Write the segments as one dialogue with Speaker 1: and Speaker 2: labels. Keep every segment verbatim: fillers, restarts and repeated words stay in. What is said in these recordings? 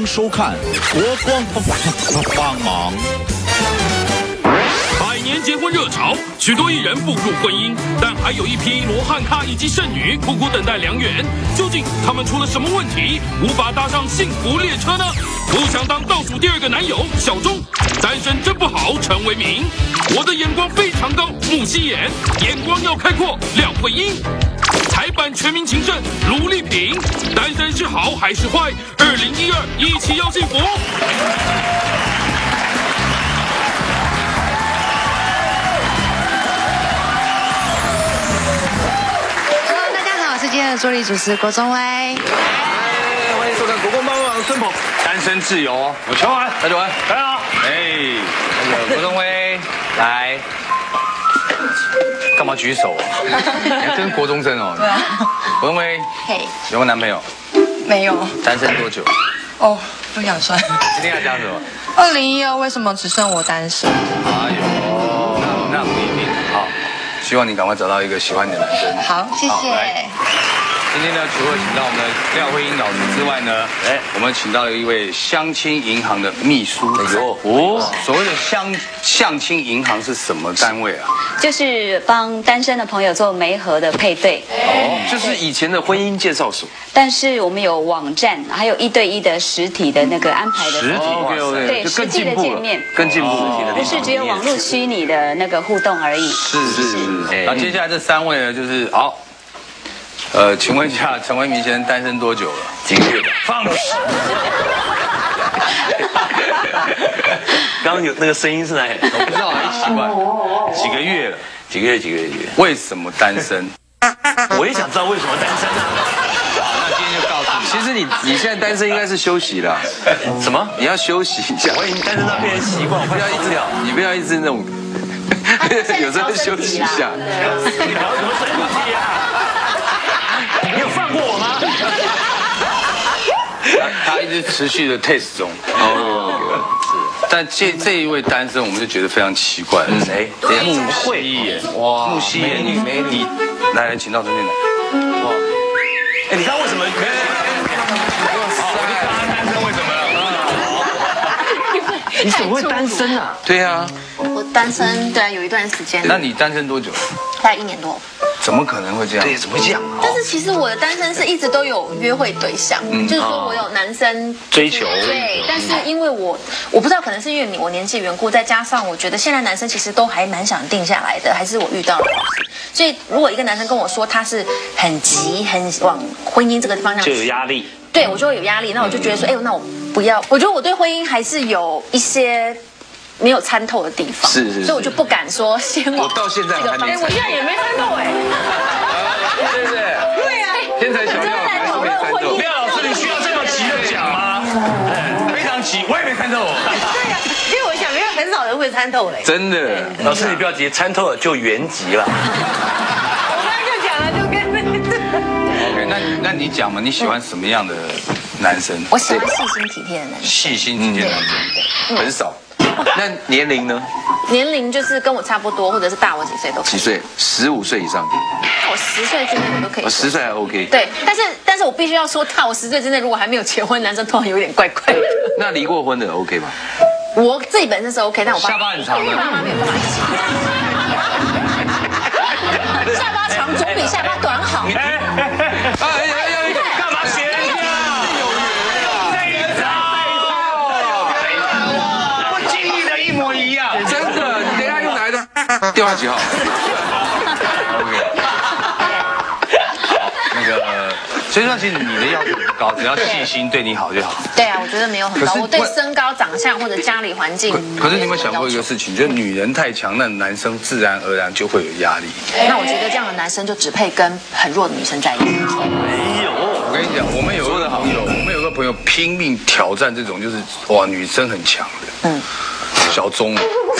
Speaker 1: 迎收看国光帮忙。
Speaker 2: 百年结婚热潮，许多艺人步入婚姻，但还有一批罗汉咖以及剩女苦苦等待良缘。究竟他们出了什么问题，无法搭上幸福列车呢？不想当倒数第二个男友小钟，单身真不好，陈为民。我的眼光非常高，木西眼，眼光要开阔，廖慧英。台版全民情圣卢丽萍，单身是好还是坏？二零一二一起要幸福。
Speaker 3: Hello， 大家好，我是今天的助理主持郭宗威。
Speaker 4: 欢迎收看《国光帮忙》孙鹏，单身自由哦。我乔安，大家好，大家好。哎，那个郭宗威来。干嘛举手啊？你还真国中生哦。
Speaker 3: 对啊。
Speaker 4: 国宗威，
Speaker 3: 嘿，
Speaker 4: 有没有男朋友？
Speaker 3: 没有。
Speaker 4: 单身多久？
Speaker 3: 哦，不想算。
Speaker 4: 今天要讲什么？
Speaker 3: 二零一二为什么只剩我单身？
Speaker 4: 哎呦，那那不一定。好，希望你赶快找到一个喜欢你的男生。
Speaker 3: 好，谢谢。
Speaker 4: 今天呢，除了请到我们的廖慧英老师之外呢，哎，我们请到了一位相亲银行的秘书。哎呦，哦，所谓的相相亲银行是什么单位啊？
Speaker 5: 就是帮单身的朋友做媒合的配对。
Speaker 4: 哦，就是以前的婚姻介绍所。
Speaker 5: 但是我们有网站，还有一对一的实体的那个安排的。
Speaker 4: 实体 ，OK OK，
Speaker 5: 对，实际的见面，
Speaker 4: 更进步了，
Speaker 5: 不是只有网络虚拟的那个互动而已。
Speaker 4: 是是是。那接下来这三位呢，就是好。呃，请问一下，陈为民先生单身多久了？几个月吧？放肆！
Speaker 6: 刚刚有那个声音是哪里？
Speaker 4: 我不知道，一奇怪，几个月了？
Speaker 6: 几个月？几个月？几个月？
Speaker 4: 为什么单身？
Speaker 6: 我也想知道为什么单身啊！
Speaker 4: 那今天就告诉你，其实你你现在单身应该是休息了。
Speaker 6: 什么？
Speaker 4: 你要休息一下。
Speaker 6: 我已经单身到变成习惯，我
Speaker 4: 不要一直，你不要一直那种，有时候休息一下。
Speaker 6: 你聊什么身体啊？你有放过我吗？
Speaker 4: 他他一直持续的 test 中。哦，是。但这这一位单身，我们就觉得非常奇怪。
Speaker 6: 谁？
Speaker 4: 木西眼。哇，木西眼，你没你，来来，请到中间来。哇，
Speaker 6: 哎，你知道为什么？你怎么会单身啊？
Speaker 4: 对啊，
Speaker 3: 我单身，对啊，有一段时间。
Speaker 4: 那你单身多久？
Speaker 3: 大概一年多。
Speaker 4: 怎么可能会这样？
Speaker 6: 对，怎么会这样？
Speaker 3: 但是其实我的单身是一直都有约会对象，就是说我有男生
Speaker 6: 追求。
Speaker 3: 对，但是因为我我不知道，可能是因为你我年纪缘故，再加上我觉得现在男生其实都还蛮想定下来的，还是我遇到了。所以如果一个男生跟我说他是很急，很往婚姻这个方向，
Speaker 6: 就有压力。
Speaker 3: 对我就会有压力，那我就觉得说，哎呦，那我不要。我觉得我对婚姻还是有一些没有参透的地方，
Speaker 4: 是是，
Speaker 3: 所以我就不敢说先往。
Speaker 4: 我到现在还没。
Speaker 3: 哎，我现在也没参透哎。
Speaker 4: 对不对？对啊。天才小廖还是没参透。
Speaker 6: 廖老师，你需要这么急的讲吗？非常急，我也没参透。
Speaker 7: 对呀，因为我想，因为很少人会参透嘞。
Speaker 4: 真的，
Speaker 6: 老师你不要急，参透了就原籍了。
Speaker 7: 我刚才就讲了，就跟那个。
Speaker 4: OK， 那那你讲嘛，你喜欢什么样的男生？
Speaker 3: 我喜欢细心体贴的男生。
Speaker 4: 细心体贴的男生很少。那年龄呢？
Speaker 3: 年龄就是跟我差不多，或者是大我几岁都可以。
Speaker 4: 几岁？十五岁以上。
Speaker 3: 我十岁之内我都可以。
Speaker 4: 我十岁还 OK。
Speaker 3: 对，但是但是我必须要说，大我十岁之内如果还没有结婚，男生通常有点怪怪的。
Speaker 4: 那离过婚的 OK 吗？
Speaker 3: 我自己本身是 OK， 但我爸
Speaker 4: 下巴很长的。
Speaker 3: 爸妈没有办法一起。下巴长总比下巴短好。
Speaker 6: 哎哎哎！干嘛学人家？有缘啊！这招，我经历的一模一样。
Speaker 4: 真的，你等一下用哪一段？电话几号 ？OK。好，那个，所以说其实你的要求不高，只要细心对你好就好。
Speaker 3: 对啊，我觉得没有很高。我对身高、长相或者家里环境。
Speaker 4: 可是你有没有想过一个事情，就是女人太强，那男生自然而然就会有压力。
Speaker 3: 那我觉得这样的男生就只配跟很弱的女生在一起。
Speaker 6: 没有，
Speaker 4: 我跟你讲，我们有一个朋友，我们有个朋友拼命挑战这种，就是哇，女生很强的。嗯。小钟。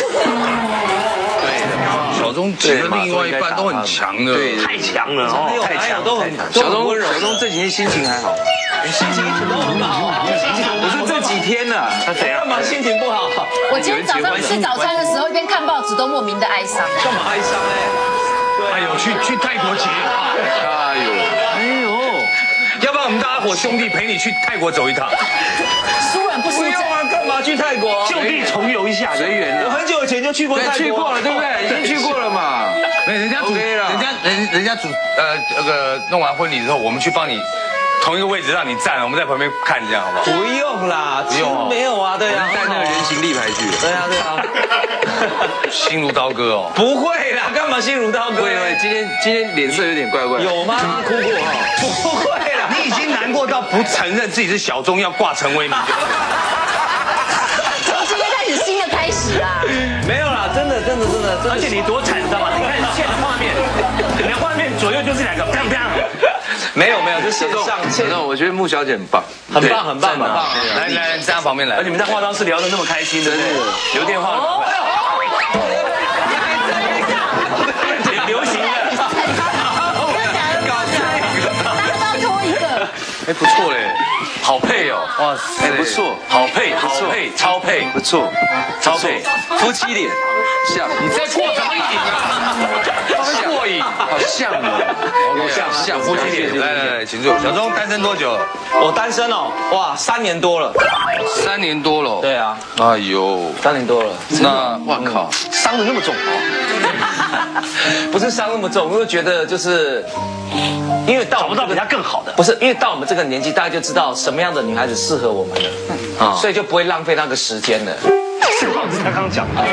Speaker 4: 小钟其实另外一半都很强的，
Speaker 6: 太强了哦，太强都很
Speaker 4: 小钟小钟这几天心情还好，
Speaker 6: 心情一直都很好啊。
Speaker 4: 不是这几天呢，
Speaker 6: 他怎样？干嘛心情不好？
Speaker 3: 我今天早上吃早餐的时候，一边看报纸都莫名的哀伤。
Speaker 6: 干嘛哀伤呢？哎呦，去去泰国结。
Speaker 4: 哎呦，哎呦， 要不然我们大家伙兄弟陪你去泰国走一趟。
Speaker 3: 输人不输阵。
Speaker 6: 不用啊，干嘛去泰国？
Speaker 8: 就地重游一下，
Speaker 4: 随缘
Speaker 6: 我很久以前就去过泰国，
Speaker 4: 去过了，对不对？已经去过了嘛。没，人家主，人家人人家主，呃，那个弄完婚礼之后，我们去帮你同一个位置让你站，我们在旁边看，这样好不好？
Speaker 6: 不用啦，
Speaker 4: 不用，
Speaker 6: 没有啊，对啊，
Speaker 4: 带那个人形立牌去。
Speaker 6: 对啊，对啊。
Speaker 4: 心如刀割哦。
Speaker 6: 不会啦，干嘛心如刀割？
Speaker 4: 会会，今天今天脸色有点怪怪。
Speaker 6: 有吗？哭过哈？不会啦，
Speaker 4: 你已经难过到不承认自己是小钟要挂陈为民。
Speaker 3: 从今天开始新的开始啊！
Speaker 6: 没有啦，真的真的真的，
Speaker 8: 而且你多惨，知道吗？你看现在的画面，你的画面左右就是两个砰砰。
Speaker 6: 没有没有，就线上线
Speaker 4: 那我觉得穆小姐很棒，
Speaker 6: 很棒很棒很棒。
Speaker 4: 来来来，站到旁边来。
Speaker 8: 而你们在化妆室聊得那么开心，对不对？留电话。流行的。
Speaker 3: 大家都拖一个。
Speaker 4: 哎，不错嘞，好配哦，哇塞，
Speaker 8: 不错，好配，好配，超配，
Speaker 4: 不错，
Speaker 8: 超配，
Speaker 4: 夫妻脸像，你在过什么瘾啊？过瘾，好像哦，像像夫妻脸。来来来，请坐。小钟单身多久了？
Speaker 6: 我单身哦，哇，三年多了。
Speaker 4: 三年多了。
Speaker 6: 对啊。
Speaker 4: 哎呦，
Speaker 6: 三年多了。
Speaker 4: 那哇靠，
Speaker 6: 伤得那么重哦？不是伤那么重，因为觉得就是，因为到
Speaker 8: 找不到比他更好的。
Speaker 6: 不是，因为到我们这个年纪，大家就知道什么样的女孩子适合我们了，啊，所以就不会浪费那个时间了。
Speaker 8: 是老师他刚讲的。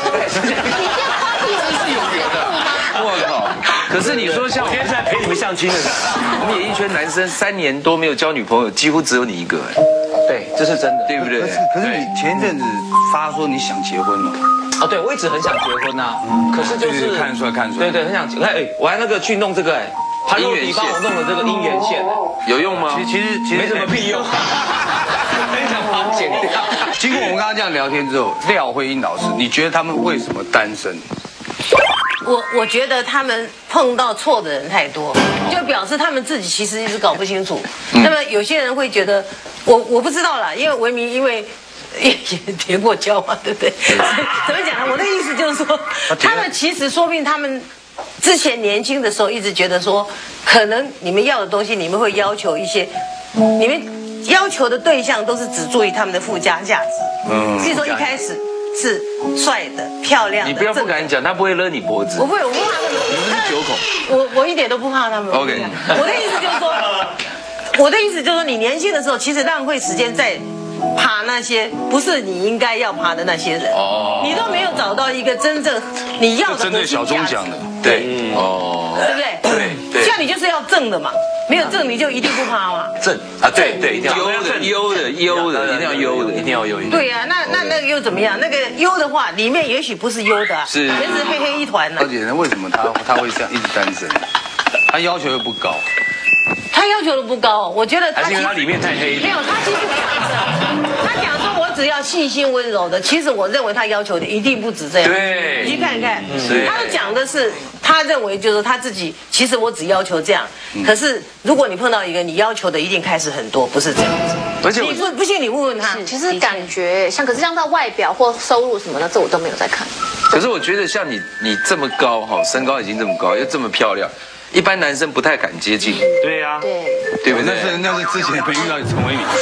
Speaker 4: 我靠！可是你说像
Speaker 8: 我今天是来陪你们相亲的，
Speaker 4: 我们演艺圈男生三年多没有交女朋友，几乎只有你一个，哎，
Speaker 6: 对，这是真的，
Speaker 4: 对不对？可是你前一阵子发说你想结婚了。
Speaker 6: 哦，对，我一直很想结婚呐，可是就是
Speaker 4: 看出来看出来，
Speaker 6: 对对，很想结。哎，我还那个去弄这个，哎，他用笔帮我弄了这个姻缘线，
Speaker 4: 有用吗？其实其实
Speaker 6: 没什么屁用，很想把它剪掉。
Speaker 4: 经过我们刚刚这样聊天之后，廖慧英老师，你觉得他们为什么单身？
Speaker 7: 我我觉得他们碰到错的人太多，就表示他们自己其实一直搞不清楚。那么有些人会觉得，我我不知道啦，因为维明因为也也结过交嘛，对不对？怎么讲呢？我的意思就是说，他们其实说不定他们之前年轻的时候一直觉得说，可能你们要的东西，你们会要求一些，你们要求的对象都是只注意他们的附加价值。嗯，所以说一开始。是帅的、漂亮的，
Speaker 4: 你不要不敢讲，他不会勒你脖子。
Speaker 7: 我不会，我不怕他们。
Speaker 4: 你们是九孔，
Speaker 7: 我我一点都不怕他们。
Speaker 4: OK，
Speaker 7: 我的意思就是说，我的意思就是说，你年轻的时候其实浪费时间在爬那些不是你应该要爬的那些人。哦。你都没有找到一个真正你要的。
Speaker 4: 针对小钟讲的，对，哦，
Speaker 7: 对不对？对对。像你就是要正的嘛。没有正你就一定不趴吗？
Speaker 6: 正啊，对对，一定要
Speaker 4: 优的优的优的，一定要优的，
Speaker 6: 一定要优。
Speaker 7: 对呀，那那那个又怎么样？那个优的话，里面也许不是优的，
Speaker 4: 是
Speaker 7: 全是黑黑一团呢。
Speaker 4: 而且呢，为什么他他会这样一直单身？他要求又不高。
Speaker 7: 他要求的不高，我觉得他
Speaker 8: 还是因为他里面太黑。
Speaker 7: 没有，他其实讲他讲说我只要细心温柔的，其实我认为他要求的一定不止这样。
Speaker 4: 对，
Speaker 7: 你去看看，他讲的是他认为就是他自己，其实我只要求这样。可是如果你碰到一个你要求的一定开始很多，不是这样子。而且你不不信你问问他，
Speaker 3: 其实感觉像，可是像到外表或收入什么的，这我都没有在看。
Speaker 4: 可是我觉得像你你这么高哈，身高已经这么高，又这么漂亮。一般男生不太敢接近。
Speaker 8: 对呀、啊，
Speaker 3: 对，
Speaker 4: 对不对？那是那是之前没遇到你陈为民。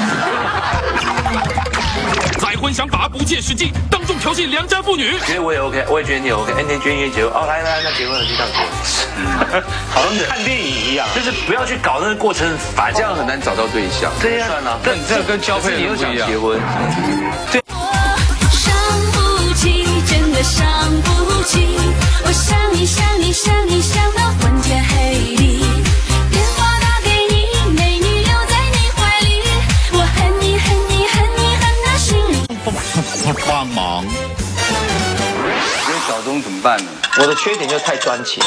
Speaker 2: 再婚想法不切实际，当众调戏良家妇女。
Speaker 8: 其实我也 OK， 我也觉得你也 OK。哎，那捐愿结婚哦，来来，那结婚了就这样结婚。好像看电影一样，就是不要去搞那个过程繁，
Speaker 4: 这样很难找到对象。
Speaker 8: 对呀、啊，
Speaker 4: 但你这个跟交配
Speaker 8: 你又想
Speaker 4: 结
Speaker 8: 婚，
Speaker 4: 对。
Speaker 9: 伤不起，真的伤不起。我想你想你想你想到昏天黑地，电话打给你，美女留在你怀里，我恨你恨你恨你恨到心里。
Speaker 1: 帮忙。
Speaker 4: 所以小钟怎么办呢？
Speaker 6: 我的缺点就是太专情。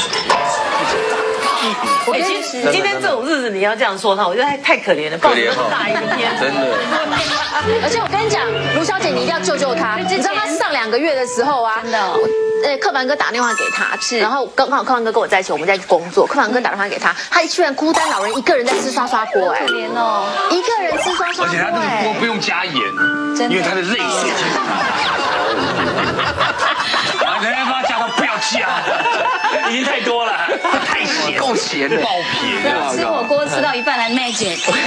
Speaker 7: 我其实今天这种日子你要这样说他，我觉得太太可怜了，抱着那么大一个天，
Speaker 4: 真的。
Speaker 3: 而且我跟你讲，卢小姐你一定要救救她。你知道她上两个月的时候啊，真的，呃，柯凡哥打电话给她，是，然后刚刚好柯凡哥跟我在一起，我们在工作，柯凡哥打电话给她，她居然孤单老人一个人在吃刷刷锅，哎，
Speaker 5: 可怜哦，
Speaker 3: 一个人吃刷刷锅，
Speaker 4: 而且他那个锅不用加盐，因为他的泪水。
Speaker 8: 然后人家帮他加到不要加，已经太多了，太咸。
Speaker 4: 够咸的，爆
Speaker 5: 对啊，吃火锅吃到一半来妹姐，
Speaker 6: 你都有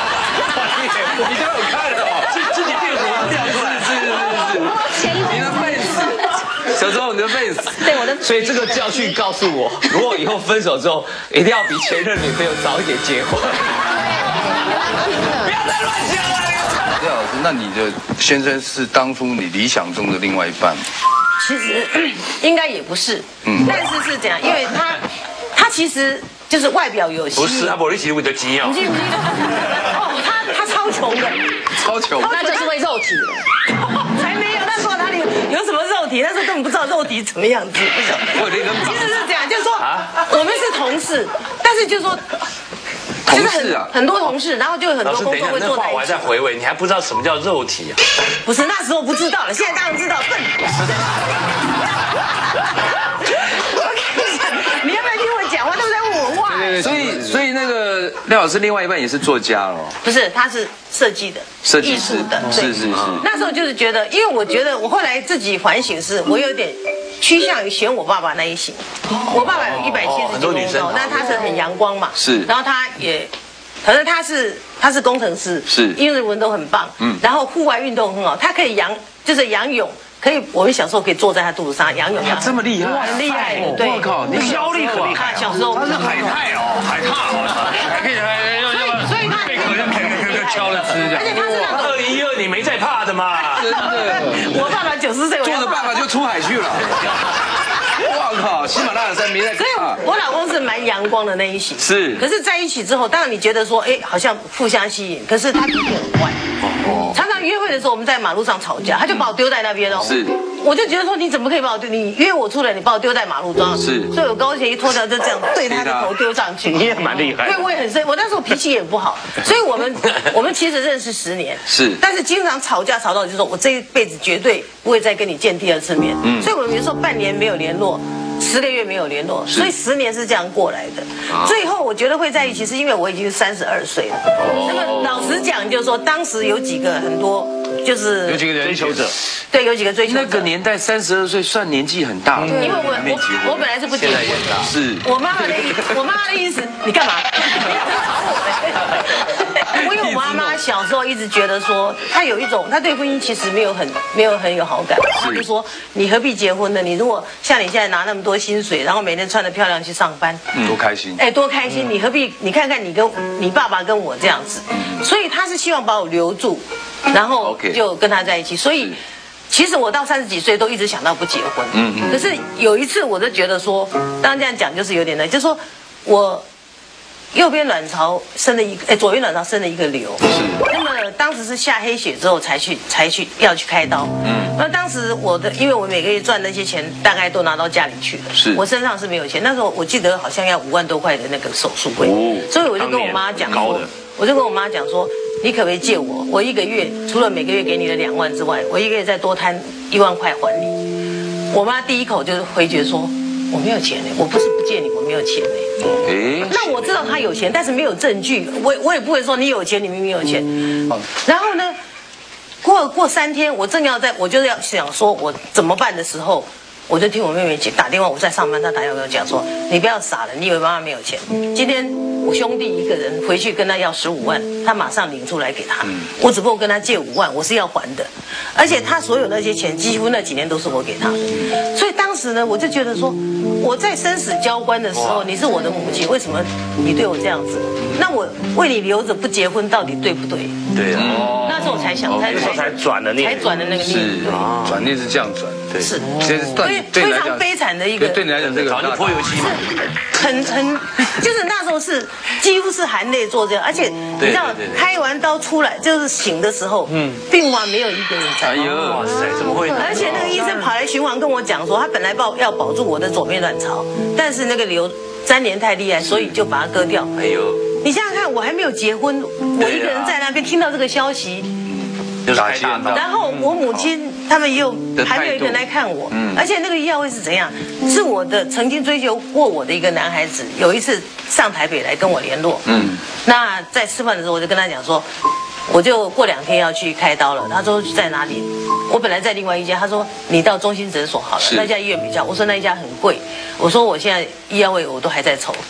Speaker 6: 看哦，自自己变火掉出来，是是是是，你的 face， 小时候你的 face，
Speaker 5: 对我的，
Speaker 6: 所以这个教训告诉我，如果以后分手之后，一定要比前任女朋友早一点结婚。不要再乱讲了。
Speaker 4: 廖老师，那你的先生是当初你理想中的另外一半吗？
Speaker 7: 其实应该也不是，嗯，但是是这样，因为他他其实就是外表有吸引，
Speaker 8: 不是啊，我你其实为了钱哦。
Speaker 7: 你记不记得？哦，他他超穷的，
Speaker 4: 超穷，
Speaker 3: 那就是为肉体。
Speaker 7: 才没有，那时候哪里有什么肉体？那时候根本不知道肉体怎么样子，不晓得。其实是这样，就是说我们是同事，但是就是说。就是很很多同事，然后就有很多工作会坐在一起。
Speaker 8: 我还在回味，你还不知道什么叫肉体啊？
Speaker 7: 不是那时候不知道了，现在当然知道。笨。你要不要听我讲话？都在问我话。
Speaker 6: 对对，所以所以那个廖老师另外一半也是作家了。
Speaker 7: 不是，他是设计的，
Speaker 6: 设计
Speaker 7: 艺术的，
Speaker 6: 是是是。
Speaker 7: 那时候就是觉得，因为我觉得我后来自己反省是，我有点趋向于选我爸爸那一型。我爸爸有一百七十几公分高，但他是很阳光嘛，
Speaker 6: 是。
Speaker 7: 然后他也，可是他是他是工程师，
Speaker 6: 是，
Speaker 7: 英文都很棒，嗯，然后户外运动很好，他可以仰，就是仰泳。可以，我们小时候可以坐在他肚子上仰泳，
Speaker 6: 这么厉害，
Speaker 7: 很厉害，对，
Speaker 6: 我靠，你
Speaker 8: 腰力很厉害，
Speaker 7: 小时候
Speaker 8: 他是海泰哦，海獭哦，还可以还要要，
Speaker 7: 所以他
Speaker 8: 贝壳要敲了吃这样，
Speaker 7: 而且他是那种
Speaker 8: 二零一二你没在怕的嘛，
Speaker 6: 真的，
Speaker 7: 我爸爸九十岁，
Speaker 6: 坐着爸爸就出海去了。我靠，喜马拉雅山没在。
Speaker 7: 所以我老公是蛮阳光的那一型，
Speaker 6: 是。
Speaker 7: 可是在一起之后，当然你觉得说，哎，好像互相吸引，可是他脾气很坏。哦。常常约会的时候，我们在马路上吵架，他就把我丢在那边哦。
Speaker 6: 是。
Speaker 7: 我就觉得说，你怎么可以把我丢？你约我出来，你把我丢在马路上。
Speaker 6: 是。
Speaker 7: 所以我高鞋一脱掉，就这样对他的头丢上去。
Speaker 8: 你也蛮厉害。
Speaker 7: 因为我也很生，我那时候脾气也不好，所以我们我们其实认识十年。
Speaker 6: 是。
Speaker 7: 但是经常吵架吵到就是说我这一辈子绝对不会再跟你见第二次面。嗯。所以我们有时候半年没有联络。十个月没有联络，所以十年是这样过来的。最后我觉得会在一起，是因为我已经三十二岁了。那么老实讲，就是说当时有几个很多，就是
Speaker 6: 有几个追求者，
Speaker 7: 对，有几个追求者。
Speaker 6: 那个年代三十二岁算年纪很大了，
Speaker 7: 因为我我我本来是不结婚的。
Speaker 6: 是。
Speaker 7: 我妈妈的意，我妈妈的意思，你干嘛？我因为我妈妈小时候一直觉得说，她有一种，她对婚姻其实没有很没有很有好感。她就说，你何必结婚呢？你如果像你现在拿那么多薪水，然后每天穿得漂亮去上班，
Speaker 6: 多开心！
Speaker 7: 哎，多开心！你何必？你看看你跟你爸爸跟我这样子，所以她是希望把我留住，然后就跟他在一起。所以。其实我到三十几岁都一直想到不结婚，嗯嗯。可是有一次我就觉得说，当然这样讲就是有点累，就是说我右边卵巢生了一个，哎，左边卵巢生了一个瘤，是。那么当时是下黑血之后才去才去要去开刀，嗯。那当时我的，因为我每个月赚那些钱，大概都拿到家里去了，是。我身上是没有钱，那时候我记得好像要五万多块的那个手术费，哦。所以我就跟我妈讲说，我就跟我妈讲说。你可不可以借我？我一个月除了每个月给你的两万之外，我一个月再多摊一万块还你。我妈第一口就是回绝说我没有钱呢，我不是不借你，我没有钱呢。哎，那我知道他有钱，但是没有证据，我我也不会说你有钱，你明明有钱。然后呢，过过三天，我正要在我就是要想说我怎么办的时候，我就听我妹妹打电话，我在上班，她打电话跟我讲说，你不要傻了，你以为妈妈没有钱？今天。我兄弟一个人回去跟他要十五万，他马上领出来给他。我只不过跟他借五万，我是要还的，而且他所有那些钱，几乎那几年都是我给他的。所以当时呢，我就觉得说，我在生死交关的时候，你是我的母亲，为什么你对我这样子？那我为你留着不结婚，到底对不对？
Speaker 8: 对啊。
Speaker 7: 那时候我才想，才
Speaker 8: 才转了念，
Speaker 7: 才转的那个念。
Speaker 6: 是，转念是这样转，对，
Speaker 7: 是，
Speaker 6: 所
Speaker 7: 以非常悲惨的一个。
Speaker 6: 对你来讲，这个
Speaker 8: 早就泼油漆嘛。
Speaker 7: 很很，就是那时候是几乎是含泪做这样，而且你知道开完刀出来就是醒的时候，嗯，病房没有一个人在。
Speaker 6: 哎呦，哇塞，
Speaker 8: 怎么会？
Speaker 7: 而且那个医生跑来巡房跟我讲说，他本来保要保住我的左边卵巢，但是那个瘤粘连太厉害，所以就把它割掉。哎呦，你想想看，我还没有结婚，我一个人在那边听到这个消息。
Speaker 6: 打击很大。
Speaker 7: 然后我母亲他们又还没有一个人来看我，而且那个药会是怎样？是我的曾经追求过我的一个男孩子，有一次上台北来跟我联络，嗯，那在吃饭的时候我就跟他讲说，我就过两天要去开刀了。他说在哪里？我本来在另外一家，他说你到中心诊所好了，那家医院比较。我说那一家很贵，我说我现在医药费我都还在筹。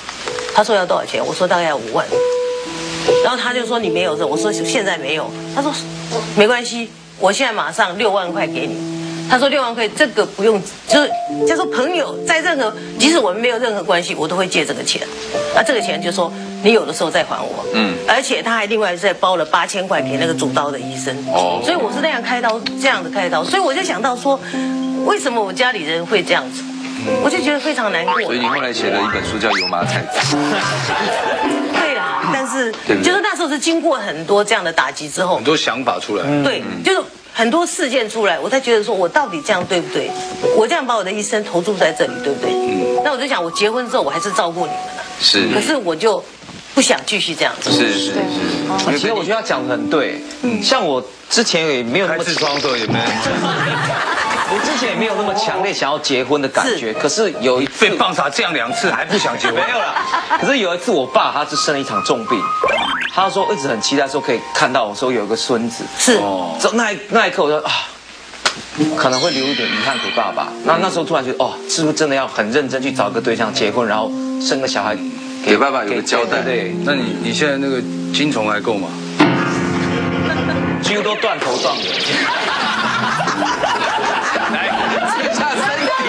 Speaker 7: 他说要多少钱？我说大概要五万。然后他就说你没有这，我说现在没有。他说没关系，我现在马上六万块给你。他说六万块这个不用，就是就说朋友在任何，即使我们没有任何关系，我都会借这个钱。那这个钱就说你有的时候再还我。嗯，而且他还另外再包了八千块给那个主刀的医生。哦，所以我是那样开刀，这样子开刀，所以我就想到说，为什么我家里人会这样子？我就觉得非常难过。
Speaker 4: 所以你后来写了一本书叫《油麻菜籽》。
Speaker 7: 对啦，但是就是那时候是经过很多这样的打击之后，
Speaker 4: 很多想法出来。
Speaker 7: 对，就是很多事件出来，我才觉得说我到底这样对不对？我这样把我的一生投注在这里，对不对？嗯。那我就想，我结婚之后我还是照顾你们了。
Speaker 4: 是。
Speaker 7: 可是我就不想继续这样子。
Speaker 4: 是是是。
Speaker 6: 其实我觉得他讲的很对。嗯。像我之前也没有那么
Speaker 4: 痔疮的时候也没有。
Speaker 6: 我之前也没有那么强烈想要结婚的感觉，可是有一
Speaker 4: 被棒打这样两次还不想结婚？
Speaker 6: 没有啦。可是有一次我爸他是生了一场重病，他说一直很期待说可以看到我说有一个孙子。
Speaker 7: 是。
Speaker 6: 哦。那那一刻我就啊，可能会留一点遗憾给爸爸。那那时候突然觉得哦，是不是真的要很认真去找个对象结婚，然后生个小孩，
Speaker 4: 给爸爸有个交代？
Speaker 6: 对。
Speaker 4: 那你你现在那个精虫还够吗？
Speaker 6: 几乎都断头断尾。
Speaker 4: 来，下身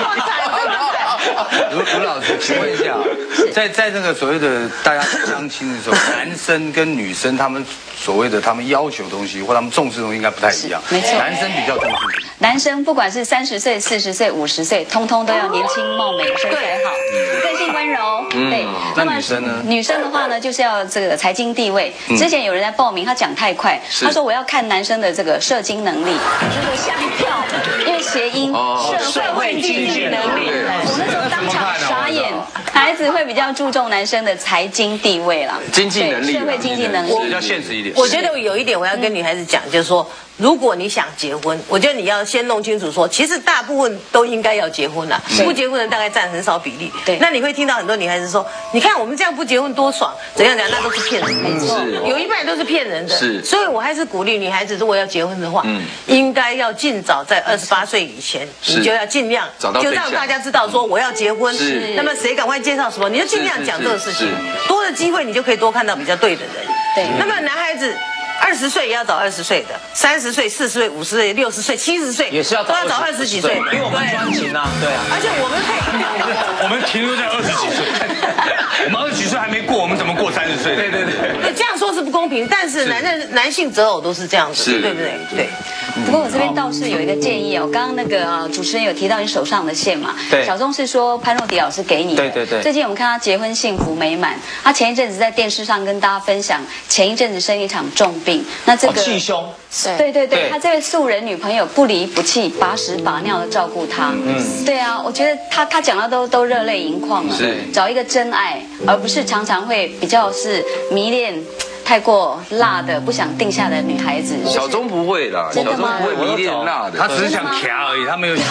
Speaker 4: 卢卢老师，请问一下，在在这个所谓的大家相亲的时候，男生跟女生他们所谓的他们要求的东西或他们重视的东西应该不太一样。
Speaker 5: 没错，
Speaker 4: 男生比较重视。
Speaker 5: 男生不管是三十岁、四十岁、五十岁，通通都要年轻貌美、身材好、个性温柔。对，
Speaker 4: 那女生呢？
Speaker 5: 女生的话呢，就是要这个财经地位。之前有人在报名，他讲太快，他说我要看男生的这个社经能力，就是相票，因为谐音社会经济能力。我那时候当场傻眼，孩子会比较注重男生的财经地位啦，
Speaker 4: 经济能力，
Speaker 5: 社会经济能力
Speaker 4: 比较现实一点。
Speaker 7: 我觉得有一点我要跟女孩子讲，就是说，如果你想结婚，我觉得你要先弄清楚说，其实大部分都应该要结婚啦，不结婚的大概占很少比例。
Speaker 5: 对，
Speaker 7: 那你会听到很多女孩子说，你看我们这样不结婚多爽，怎样怎样，那都是骗人的，没错，有一半都是骗人的。
Speaker 4: 是，
Speaker 7: 所以我还是鼓励女孩子，如果要结婚的话，嗯，应该要尽早在二十八岁以前，你就要尽量就让大家知道说我要结婚，是，那么谁赶快介绍什么，你就尽量讲这个事情，多的机会你就可以多看到比较对的人。
Speaker 5: 对，
Speaker 7: 那么男孩子。二十岁也要找二十岁的，三十岁、四十岁、五十岁、六十岁、七十岁
Speaker 6: 也是要
Speaker 7: 都要找二十几岁的，
Speaker 6: 因为我们专情啊，对啊。
Speaker 7: 而且我们可以，
Speaker 4: 我们停留在二十几岁，我们二十几岁还没过，我们怎么过三十岁？对对对。
Speaker 7: 这样说是不公平，但是男人男性择偶都是这样子，对不对？对。
Speaker 5: 不过我这边倒是有一个建议哦，刚刚那个、呃、主持人有提到你手上的线嘛，
Speaker 6: 对，
Speaker 5: 小钟是说潘若迪老师给你的，
Speaker 6: 对对对。
Speaker 5: 最近我们看他结婚幸福美满，他前一阵子在电视上跟大家分享，前一阵子生一场重病，那这个。
Speaker 6: 气胸，
Speaker 5: 对对对，他这位素人女朋友不离不弃，把屎把尿的照顾他。嗯，对啊，我觉得他他讲的都都热泪盈眶了。
Speaker 6: 是，
Speaker 5: 找一个真爱，而不是常常会比较是迷恋太过辣的不想定下的女孩子。
Speaker 4: 小钟不会啦，小钟不会迷恋辣的，他只是想卡而已，他没有。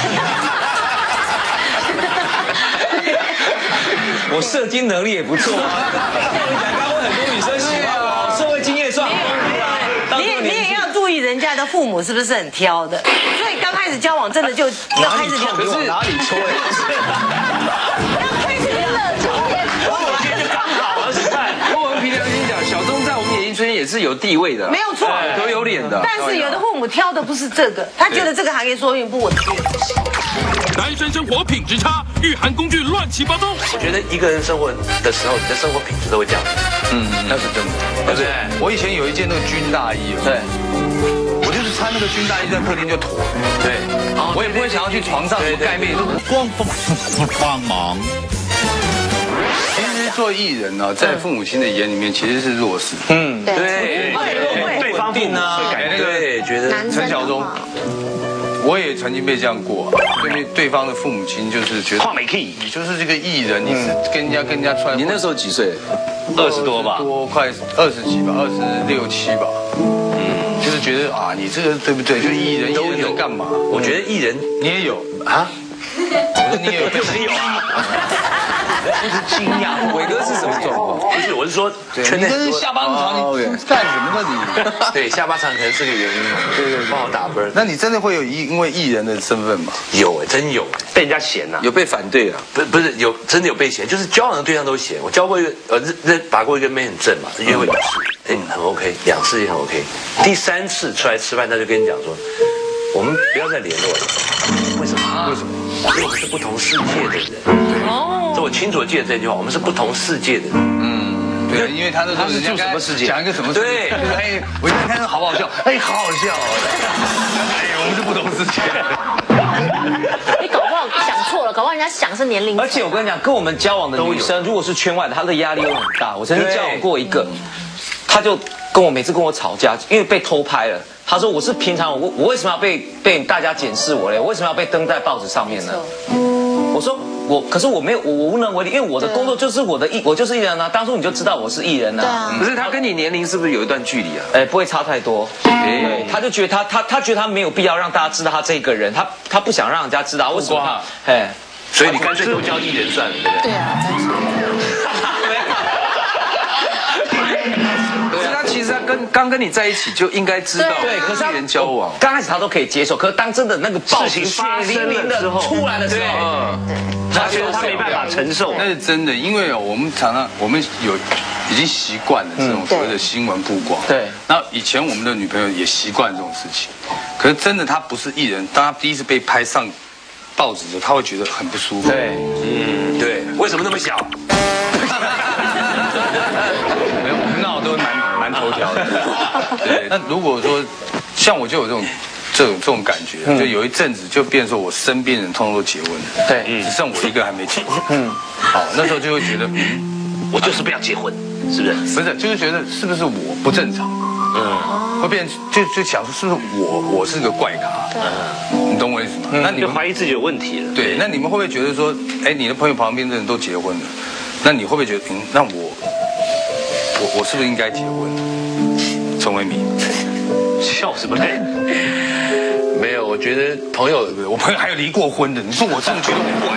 Speaker 6: 我射精能力也不错啊，我讲刚刚很多女生喜欢我，社会经验算好。
Speaker 7: 你也你也要注意人家的父母是不是很挑的，所以刚开始交往真的就要开始讲，
Speaker 6: 可是哪里戳呀？
Speaker 7: 要开始热情点，
Speaker 8: 我觉得就刚好，而且看，我们凭良心讲，小钟在我们演艺圈也是有地位的，
Speaker 7: 没有错，
Speaker 8: 都有脸的。
Speaker 7: 但是有的父母挑的不是这个，他觉得这个行业说明不稳定。
Speaker 2: 单身生活品质差，御寒工具乱七八糟。
Speaker 8: 我觉得一个人生活的时候，你的生活品质都会这样。
Speaker 4: 嗯，那是真的，对不对？我以前有一件那个军大衣，
Speaker 8: 对，
Speaker 4: 我就是穿那个军大衣在客厅就妥了，对，我也不会想要去床上什么盖被子。
Speaker 1: 光帮忙。
Speaker 4: 其实做艺人呢，在父母亲的眼里面其实是弱势。
Speaker 6: 嗯，
Speaker 8: 对，
Speaker 6: 对方定呢，
Speaker 4: 那个
Speaker 8: 觉得
Speaker 4: 陈小钟。我也曾经被这样过，对对方的父母亲就是觉得，你就是这个艺人，你是跟人家跟人家出来。
Speaker 8: 你那时候几岁？
Speaker 4: 二十多吧，多快二十几吧，二十六七吧。嗯，就是觉得啊，你这个对不对？就艺人，艺人能干嘛？
Speaker 8: 我觉得艺人
Speaker 4: 你也有啊。 我说你也有
Speaker 8: 有没有啊？
Speaker 6: 不是惊讶，伟哥是什么状况？
Speaker 8: 不是，我是说圈内
Speaker 4: 你这是下巴长，你干什么呢你？
Speaker 8: 对下巴长可能是个原因嘛。对对，帮我打分。
Speaker 4: 那你真的会有因因为艺人的身份吗？
Speaker 8: 有哎，真有，被人家嫌呐。
Speaker 6: 有被反对啊？
Speaker 8: 不不是有真的有被嫌，就是交往的对象都嫌。我交过一个呃认认把过一个妹很正嘛，约会一次，哎很 OK， 两次也很 OK， 第三次出来吃饭他就跟你讲说，我们不要再联络了。为什么？为什么？因为我们是不同世界的人。哦，这我清楚记得这句话，我们是不同世界的人。
Speaker 4: 嗯，对，因为他那时候人家跟他讲一个什么世界，就是哎，我一看好不好笑？哎，好好笑哦。哎，我们是不同世界。
Speaker 3: 你搞不好想错了，搞不好人家想是年龄。
Speaker 6: 而且我跟你讲，跟我们交往的女生，如果是圈外的，她的压力会很大。我曾经交往过一个，她就跟我每次跟我吵架，因为被偷拍了。她说我是平常我我为什么要被被大家检视我嘞？我为什么要被登在报纸上面呢？我说我可是我没有我无能为力，因为我的工作就是我的艺我就是艺人啊。当初你就知道我是艺人啊。可是他跟你年龄是不是有一段距离啊？哎，不会差太多。对，他就觉得他他他觉得他没有必要让大家知道他这个人，他他不想让人家知道为什么他哎，
Speaker 8: 所以你干脆都交艺人算了，对不对？
Speaker 3: 对啊，
Speaker 6: 其实他跟刚跟你在一起就应该知道，对，可是艺人交往，刚开始他都可以接受，可是当真的那个事情血淋淋的出来的时候，
Speaker 8: 他觉得他没办法承受，
Speaker 4: 那是真的，因为哦，我们常常我们有已经习惯了这种所谓的新闻曝光，
Speaker 6: 对。
Speaker 4: 然后以前我们的女朋友也习惯这种事情，可是真的她不是艺人，当她第一次被拍上报纸的时候，她会觉得很不舒服。
Speaker 6: 对，
Speaker 8: 嗯，对，为什么那么小？
Speaker 4: 没有，我们那都蛮蛮头条的。对，那如果说像我就有这种这种这种感觉，就有一阵子就变成说我身边人通通都结婚了，
Speaker 6: 对，
Speaker 4: 只剩我一个还没结婚。嗯，好，那时候就会觉得，
Speaker 8: 我就是不要结婚，是不是？
Speaker 4: 不是，就是觉得是不是我不正常？嗯，会变就就想说是不是我我是个怪咖？嗯，你懂我意思吗？那你
Speaker 8: 就怀疑自己有问题了。
Speaker 4: 对，那你们会不会觉得说，哎，你的朋友旁边的人都结婚了，那你会不会觉得，嗯，那我我我是不是应该结婚？陈为民，
Speaker 8: 笑什么嘞？没有，我觉得朋友，
Speaker 4: 我朋友还有离过婚的，你说我真的觉得很怪。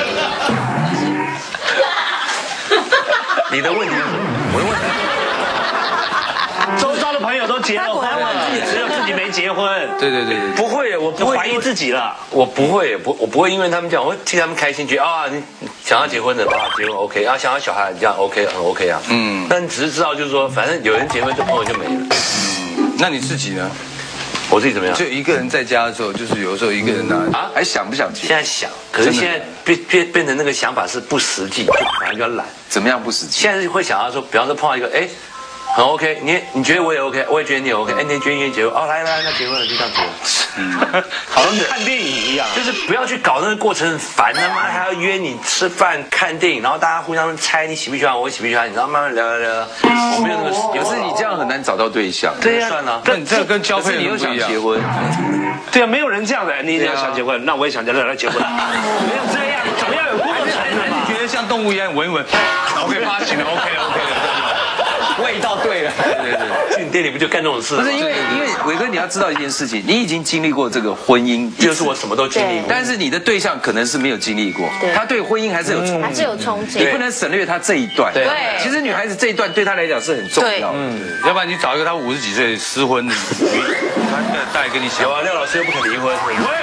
Speaker 8: 你的问题是什么？我的问题是，周遭的朋友都结了婚了，只有自己没结婚。
Speaker 4: 对对对对，
Speaker 8: 不会，我不会怀疑自己了。我不会，不，我不会因为他们讲，我会替他们开心，觉得啊，你想要结婚的啊，结婚 OK， 啊，想要小孩这样 OK， 很 OK 啊。嗯，但只是知道就是说，反正有人结婚，这朋友就没了。
Speaker 4: 嗯，那你自己呢？
Speaker 8: 我自己怎么样？
Speaker 4: 就一个人在家的时候，就是有时候一个人呢，啊，还想不想结？
Speaker 8: 现在想，可是现在变变变成那个想法是不实际，就反而比较懒。
Speaker 6: 怎么样不实际？
Speaker 8: 现在会想要说，比方说碰到一个，哎，很 OK， 你你觉得我也 OK， 我也觉得你也 OK， 哎，你觉得你结婚，哦，来来，那结婚了就这样结。嗯，好像看电影一样，就是不要去搞那个过程很烦，他妈还要约你吃饭看电影，然后大家互相猜你喜不喜欢我，我喜不喜欢你，然后慢慢聊聊聊。我没有那个，
Speaker 6: 可是你这样很难找到对象。
Speaker 8: 对呀，算了，
Speaker 4: 那你这个跟交配
Speaker 6: 你又想结婚？
Speaker 8: 对啊，没有人这样的，你要想结婚，那我也想结婚，来结婚。没有这样，总要有过程的嘛。
Speaker 4: 你觉得像动物一样闻一闻 ，OK 发行了 ，OK OK 了，
Speaker 6: 味道对了。
Speaker 8: 对对对，去你店里不就干这种事？
Speaker 6: 不是因为因为伟哥，你要知道一件事情，你已经经历过这个婚姻，
Speaker 8: 就是我什么都经历过，
Speaker 6: 但是你的对象可能是没有经历过，他对婚姻还是有憧憬，
Speaker 3: 还是有憧憬，
Speaker 6: 你不能省略他这一段。
Speaker 3: 对，
Speaker 6: 其实女孩子这一段对她来讲是很重要的。
Speaker 4: 嗯，要不然你找一个他五十几岁失婚的女，他大概跟你想，
Speaker 8: 有啊，廖老师又不肯离婚。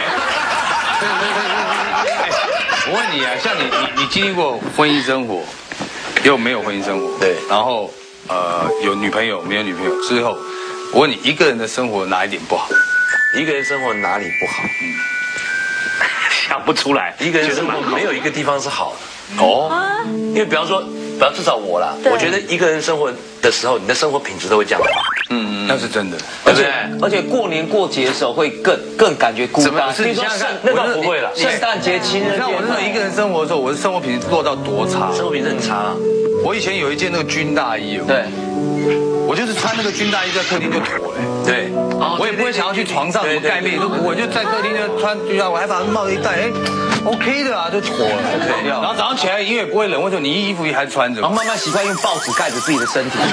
Speaker 4: 我问你啊，像你你你经历过婚姻生活，又没有婚姻生活，
Speaker 8: 对，
Speaker 4: 然后呃有女朋友没有女朋友之后，我问你一个人的生活哪一点不好？
Speaker 8: 一个人生活哪里不好？嗯，想不出来。一个人生活没有一个地方是好的哦，因为比方说，比方至少我啦，我觉得一个人生活的时候，你的生活品质都会降低。
Speaker 4: 嗯，那是真的，
Speaker 6: 对不对？而且过年过节的时候会更更感觉孤单。
Speaker 4: 是你想想看，
Speaker 8: 那倒不会了。
Speaker 6: 圣诞节、情人节，
Speaker 4: 像我那时候一个人生活的时候，我的生活品质落到多差？
Speaker 8: 生活品质很差啊。
Speaker 4: 我以前有一件那个军大衣，
Speaker 6: 对，
Speaker 4: 我就是穿那个军大衣在客厅就妥了。
Speaker 8: 对，
Speaker 4: 我也不会想要去床上什么盖被都不会，就在客厅就穿军大，我还把帽子一戴，哎 ，OK 的啊，就妥了。对，然后早上起来因为不会冷，为什么你衣服还穿着？
Speaker 6: 然后慢慢习惯用报纸盖着自己的身体。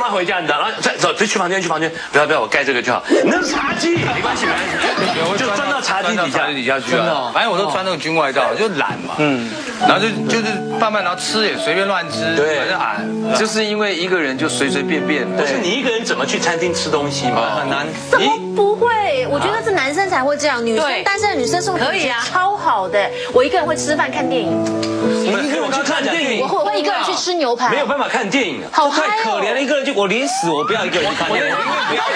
Speaker 8: 妈回家，你知道，然后再走，就去房间去房间，不要不要，我盖这个就好。那是茶几，没关系没关系，就钻到茶几底下
Speaker 4: 底下去啊。反正我都穿那个军外套，就懒嘛。嗯，然后就就是慢慢，然后吃也随便乱吃。
Speaker 8: 对，
Speaker 4: 反正啊，
Speaker 6: 就是因为一个人就随随便便。
Speaker 8: 不是你一个人怎么去餐厅吃东西嘛？
Speaker 6: 很难。
Speaker 3: 怎么不会？我觉得是男生才会这样，女生单身的女生生活
Speaker 7: 可以啊，
Speaker 3: 超好的。我一个人会吃饭看电影，
Speaker 8: 你一个人去看电影，
Speaker 3: 我会一个人去吃牛排，
Speaker 8: 没有办法看电影，
Speaker 3: 好
Speaker 6: 太可怜了，一个人就我临死我不要一个人去看电影，不要。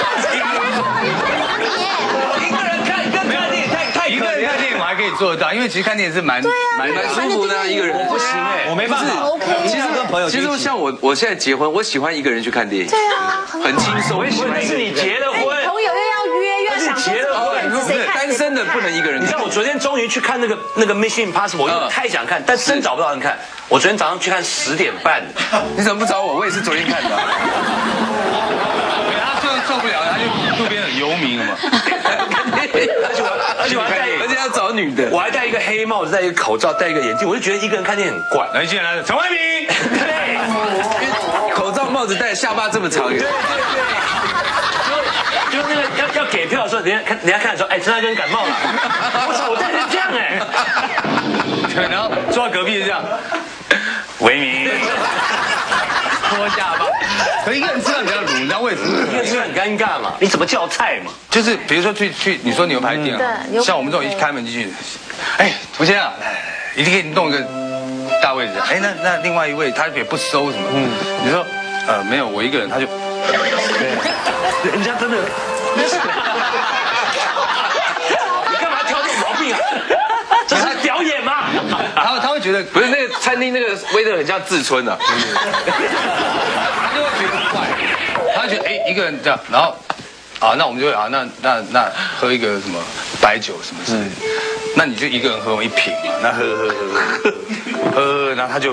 Speaker 6: 一个人看，一个人看电影太太
Speaker 4: 一个人看电影我还可以做得到，因为其实看电影是蛮蛮
Speaker 6: 蛮舒服的，一个人不行哎，
Speaker 4: 我没办法。
Speaker 3: OK，
Speaker 6: 其实跟朋友，其实像我，我现在结婚，我喜欢一个人去看电影，
Speaker 3: 对啊，
Speaker 6: 很轻松。我也喜欢。
Speaker 8: 但是你结了婚，
Speaker 3: 朋友又要约，又要想
Speaker 8: 结了婚，
Speaker 6: 不是单身的不能一个人。
Speaker 8: 你知道我昨天终于去看那个那个 Mission Impossible， 我太想看，但真找不到人看。我昨天早上去看十点半，
Speaker 6: 你怎么不找我？我也是昨天看的。
Speaker 4: 他受受不了，他就路边很游民了嘛。
Speaker 8: 而且我而且我还戴，
Speaker 6: 而且要找女的，
Speaker 8: 我还戴一个黑帽子，戴一个口罩，戴一个眼镜，我就觉得一个人看电影很怪。
Speaker 4: 来，进来，陈怀民，
Speaker 8: 对，
Speaker 6: 口罩帽子戴，下巴这么长。对对对。
Speaker 8: 就那个要要给票的时候，人家看人家看的时候，哎，陈大哥你感冒了，我操，我真的是这样哎。
Speaker 4: 对，然后坐到隔壁这样，维明，脱下巴。可一个人吃饭比较卤，你知道为什么？
Speaker 8: 一个人吃很尴尬嘛，你怎么叫菜嘛？
Speaker 4: 就是比如说去去，你说牛排店啊，像我们这种一开门进去，哎，吴先生，一定给你弄一个大位置。哎，那那另外一位他也不收什么，嗯，你说呃没有，我一个人他就。
Speaker 8: 人家真的，你干嘛挑这种毛病啊？这是表演吗？
Speaker 4: 他他会觉得
Speaker 6: 不是那个餐厅那个威德很像志春啊，
Speaker 4: 他就会觉得怪，他会觉得哎一个人这样，然后啊那我们就会啊那那那喝一个什么白酒什么之类的，那你就一个人喝一瓶嘛，那喝喝喝喝喝，然后他就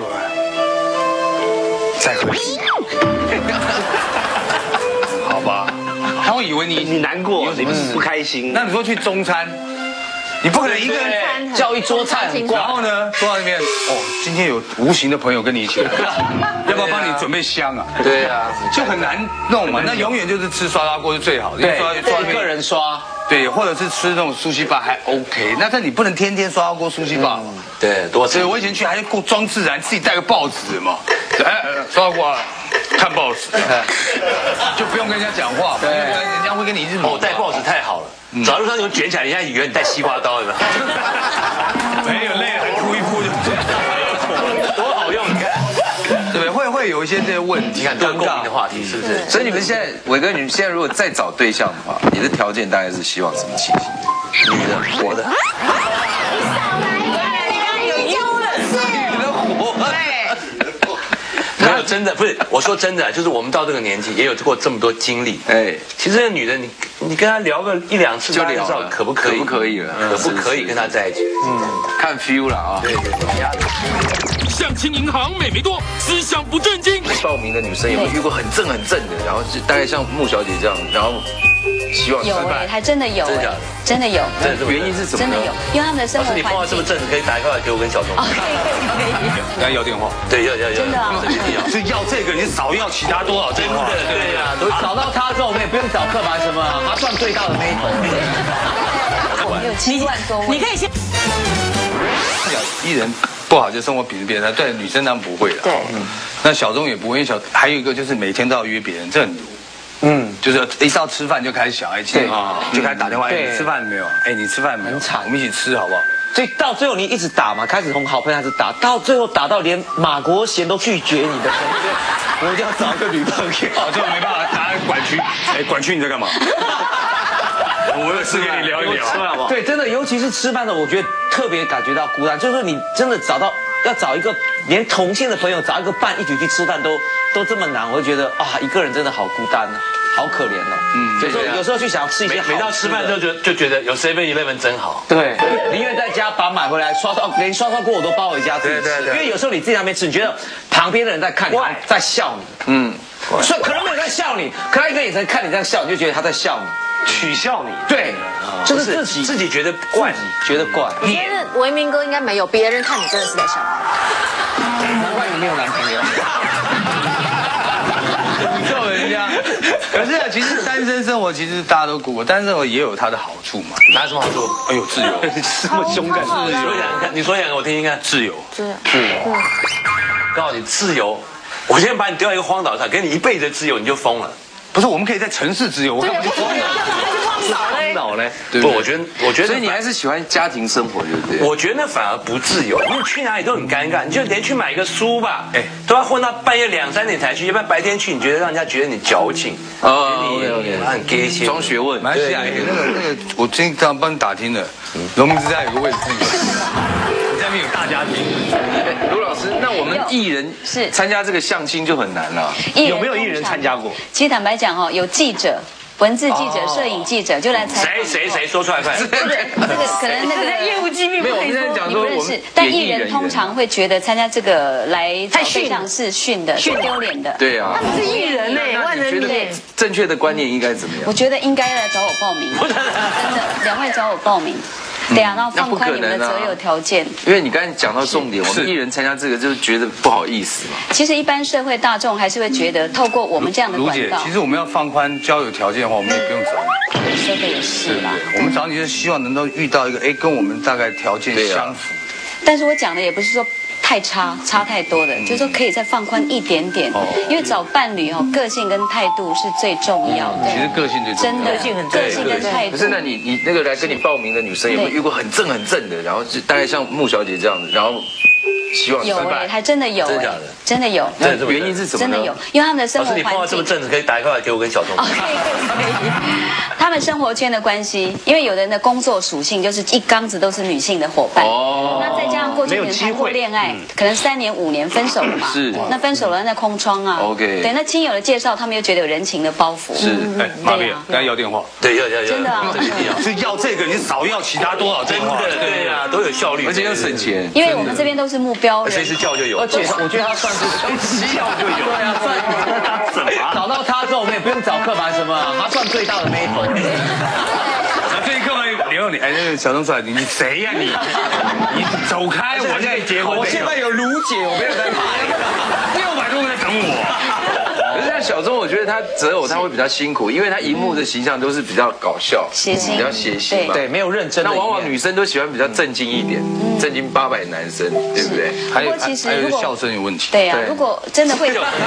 Speaker 4: 再喝一瓶。 好吧，他会以为你
Speaker 8: 你难过，你不开心。
Speaker 4: 那你说去中餐，你不可能一个人
Speaker 6: 叫一桌菜很
Speaker 4: 然后呢坐到那边，哦，今天有无形的朋友跟你一起来，要不要帮你准备香啊？
Speaker 6: 对啊，
Speaker 4: 就很难弄嘛。那永远就是吃刷刷锅是最好的，
Speaker 6: 对，
Speaker 4: 刷
Speaker 6: 一个人刷，
Speaker 4: 对，或者是吃那种苏西吧还 OK。那但你不能天天刷锅苏西吧嘛？
Speaker 8: 对，多
Speaker 4: 所以我以前去还是装自然，自己带个报纸嘛，哎，刷锅。 看报纸，就不用跟人家讲话，对，人家会跟你一直
Speaker 8: 哦，带报纸太好了，早路上有卷起来，人家以为你带西瓜刀，有没有？
Speaker 4: 没有累了，铺一铺就
Speaker 8: 多好用，你看，
Speaker 4: 对不对？会会有一些这些问题，
Speaker 8: 你看多共鸣的话题，是不是？
Speaker 6: 所以你们现在，伟哥，你们现在如果再找对象的话，你的条件大概是希望什么情形？女的，活的。
Speaker 8: 没有真的不是，我说真的，就是我们到这个年纪也有过这么多经历。哎，其实这个女的，你你跟她聊个一两次，
Speaker 6: 就聊了，
Speaker 8: 可不可以？
Speaker 6: 可不可以了？
Speaker 8: 可不可以跟她在一起？嗯，
Speaker 6: 看 feel 了啊。对对对。
Speaker 2: 相亲银行美眉多，思想不正经。
Speaker 6: 报名的女生有没有遇过很正很正的？然后是大概像穆小姐这样，然后希望
Speaker 5: 有哎，还真的有哎，真的有。
Speaker 6: 原因是什么？
Speaker 5: 真的有，因为他们的生活环境。
Speaker 8: 你碰到这么正，可以打电话给我跟小钟。
Speaker 5: 可以可以。
Speaker 4: 要要电话。
Speaker 8: 对，要要要。
Speaker 5: 真的啊。
Speaker 4: 所以要这个，你少要其他多少电话？
Speaker 8: 对呀，
Speaker 6: 都找到他之后，我们也不用找刻板什么，他赚最大的那一头。
Speaker 5: 有七万多位。
Speaker 7: 你可以先。
Speaker 4: 艺人不好就生活品质变差，对女生当然不会了。
Speaker 5: 对。
Speaker 4: 那小钟也不会，因为小还有一个就是每天都要约别人，这很。嗯，就是一到吃饭就开始想，哎，今天就开始打电话，哎，你吃饭没有？哎，你吃饭没有？很惨，我们一起吃好不好？
Speaker 6: 所以到最后你一直打嘛，开始从好朋友开始打，到最后打到连马国贤都拒绝你的时候，我一定要找一个女朋友，
Speaker 4: 就没办法打管区。哎，管区你在干嘛？我有事跟你聊一聊。
Speaker 6: 对，真的，尤其是吃饭的，我觉得特别感觉到孤单，就是你真的找到要找一个连同性的朋友，找一个伴一起去吃饭都都这么难，我就觉得啊，一个人真的好孤单啊。好可怜哦，嗯，所以说有时候去想吃一些，
Speaker 8: 每到吃饭就觉就觉得有 seven eleven 真好，
Speaker 6: 对，宁愿在家把买回来刷刷，连刷刷锅我都包回家自己吃，因为有时候你自己还没吃，你觉得旁边的人在看你，在笑你，嗯，所以可能没有在笑你，可他一个眼神看你这样笑，你就觉得他在笑你，
Speaker 8: 取笑你，
Speaker 6: 对，就是自己
Speaker 8: 自己觉得怪，
Speaker 6: 觉得怪。
Speaker 3: 我觉得维明哥应该没有，别人看你真的是在笑，
Speaker 6: 难怪你没有男朋友。
Speaker 4: 诅咒人家。 家。可是啊，其实单身生活其实大家都过过，单身生活也有它的好处嘛。
Speaker 8: 哪有什么好处？
Speaker 4: 哎呦，自由，
Speaker 8: 这么凶悍，自由。你说两个，我听听看。自由，
Speaker 3: 自由，
Speaker 8: 自由。告诉你，自由。我现在把你丢到一个荒岛上，给你一辈子的自由，你就疯了。
Speaker 4: 不是，我们可以在城市自由。我看不疯了。
Speaker 8: 荒岛嘞？不，我觉得，我觉得，
Speaker 10: 所以你还是喜欢家庭生活，对不对？
Speaker 8: 我觉得那反而不自由，因为去哪里都很尴尬。你就连去买一个书吧，哎，都要混到半夜两三点才去，要不然白天去，你觉得让人家觉得你矫情，
Speaker 10: 哦，
Speaker 8: 你很 gay 些，
Speaker 10: 装学问。
Speaker 4: 马来西亚那个那个，我最近刚帮你打听了，农民之家有个位置，那个你在那边有大家庭。
Speaker 10: 卢老师，那我们艺人
Speaker 5: 是
Speaker 10: 参加这个相亲就很难了，
Speaker 4: 有没有艺人参加过？
Speaker 5: 其实坦白讲哈，有记者。文字记者、摄影记者就来采访。
Speaker 8: 谁谁谁说出来快？
Speaker 5: 这个这个可能那个
Speaker 7: 业务机密
Speaker 10: 没有，我们现在讲说我们，
Speaker 5: 但艺人通常会觉得参加这个来
Speaker 7: 太逊
Speaker 5: 上是逊的，是丢脸的。
Speaker 10: 对啊，
Speaker 7: 他们是艺人呢，万人迷。
Speaker 10: 正确的观念应该怎么样？
Speaker 5: 我觉得应该来找我报名，真的，两位找我报名。对啊，然后放宽你们的择友条件。
Speaker 10: 因为你刚才讲到重点，我们艺人参加这个就是觉得不好意思嘛。
Speaker 5: 其实一般社会大众还是会觉得，透过我们这样的管道，
Speaker 4: 其实我们要放宽交友条件的话，我们也不用找你。
Speaker 5: 说的也是啦。
Speaker 4: 我们找你就是希望能够遇到一个哎跟我们大概条件相符。
Speaker 5: 但是我讲的也不是说太差，差太多的，就是说可以再放宽一点点。因为找伴侣哦，个性跟态度是最重要的。
Speaker 4: 其实个性最重要，
Speaker 5: 真的，
Speaker 7: 个性很
Speaker 5: 个性跟态度。
Speaker 10: 可是那你你那个来跟你报名的女生有没有遇过很正很正的，然后就大概像穆小姐这样子，然后希望
Speaker 5: 有哎，还真的有哎，真的有。
Speaker 10: 那原因是什么？
Speaker 5: 真的有，因为他们的生活环境。
Speaker 8: 老师，你碰到这么正的，可以打一块给我跟小钟。
Speaker 5: 哦，可以可以可以。他们生活圈的关系，因为有的人的工作属性就是一缸子都是女性的伙伴。哦。那再加上过去可能谈过恋爱，可能三年五年分手了嘛。
Speaker 10: 是。
Speaker 5: 那分手了，那空窗啊。
Speaker 10: OK。
Speaker 5: 对，那亲友的介绍，他们又觉得有人情的包袱。
Speaker 10: 是。
Speaker 4: 哎，妈咪，刚才要电话。
Speaker 8: 对，要要要。
Speaker 5: 真的啊。
Speaker 4: 所以要这个，你少要其他多少电话？
Speaker 8: 对呀，都有效率，
Speaker 10: 而且又省钱。
Speaker 5: 因为我们这边都是目标人。
Speaker 8: 随时叫就有。
Speaker 6: 而且我觉得他算是需要就有。对啊，算怎么找到他之后，我们也不用找课吧什么，他算最大的妹头。
Speaker 4: 最近课完联络你，哎，那个小钟出来，你谁呀你？你走开，我现在结婚。
Speaker 6: 我现在有卢姐，我没有在怕。
Speaker 4: 六百多个在等我。
Speaker 10: 可是像小钟，我觉得他择偶他会比较辛苦，因为他荧幕的形象都是比较搞笑、
Speaker 5: 谐星，
Speaker 10: 比较谐星嘛，
Speaker 6: 对，没有认真。
Speaker 10: 那往往女生都喜欢比较正经一点，正经八百男生，对不对？
Speaker 4: 还有还有笑声有问题。
Speaker 5: 对啊，如果真的会。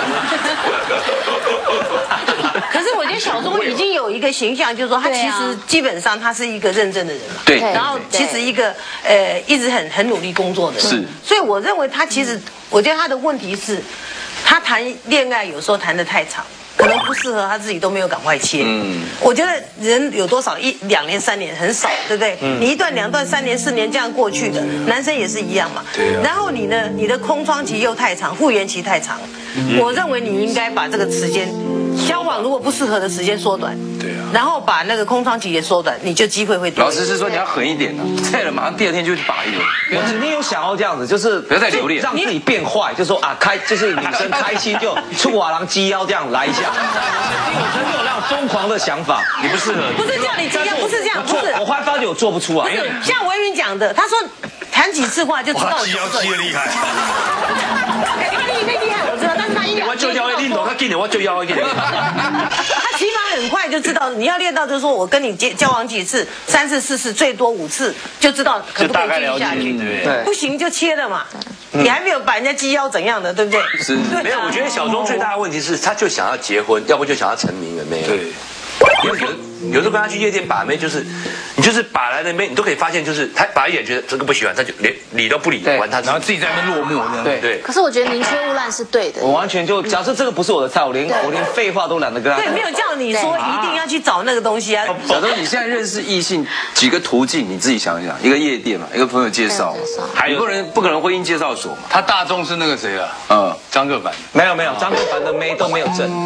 Speaker 7: 可是我觉得小钟已经有一个形象，就是说他其实基本上他是一个认真的人嘛。
Speaker 10: 对。
Speaker 7: 然后其实一个呃一直很很努力工作的人。
Speaker 10: 是。
Speaker 7: 所以我认为他其实，我觉得他的问题是，他谈恋爱有时候谈得太长。可能不适合他自己都没有赶快切。嗯，我觉得人有多少一两年三年很少，对不对？嗯，你一段两段三年四年这样过去的，男生也是一样嘛。对啊。然后你呢，你的空窗期又太长，复原期太长，嗯、我认为你应该把这个时间交往如果不适合的时间缩短。对啊。然后把那个空窗期也缩短，你就机会会多。
Speaker 10: 老师是说你要狠一点啊，菜了马上第二天就去拔一个。
Speaker 6: 我你有想要这样子，就是
Speaker 10: 不要再留恋，
Speaker 6: 让自己变坏，就说啊开，就是女生开心就出瓦郎鸡腰这样来一下。我真的有那种疯狂的想法，
Speaker 10: 你不适合。
Speaker 7: 不是叫你这样，不是这样，不是。
Speaker 6: 我后来发觉我做不出啊。
Speaker 7: 不是像维明讲的，他说谈几次话就知道。
Speaker 4: 鸡腰鸡的厉害。
Speaker 7: 他厉害厉害，我知道，但是他一
Speaker 8: 我就腰一定懂，他给你，我就腰一定。
Speaker 7: 他起码很快就知道，你要练到就是说我跟你交交往几次，三次四次，最多五次，就知道可不可以继续下去。对，不行就切了嘛。你还没有把人家鸡腰怎样的，对不对？
Speaker 8: 是，没有。我觉得小钟最大的问题是，他就想要结婚，要不就想要成名了，没有。对。有有有时候跟他去夜店把妹，就是你就是把来的妹，你都可以发现，就是他把一眼觉得这个不喜欢，他就连理都不理，玩他，
Speaker 4: 然后自己在那边落寞这样。
Speaker 6: 对
Speaker 8: 对。
Speaker 3: 可是我觉得宁缺毋滥是对的。
Speaker 6: 我完全就假设这个不是我的菜，我连我连废话都懒得跟他。
Speaker 7: 对，没有叫你说一定要去找那个东西啊。
Speaker 10: 小钟，你现在认识异性几个途径，你自己想一想，一个夜店嘛，一个朋友介绍，还有个人不可能婚姻介绍所嘛。
Speaker 4: 他大众是那个谁啊？
Speaker 10: 嗯，
Speaker 4: 张克凡。
Speaker 6: 没有没有，张克凡的妹都没有正。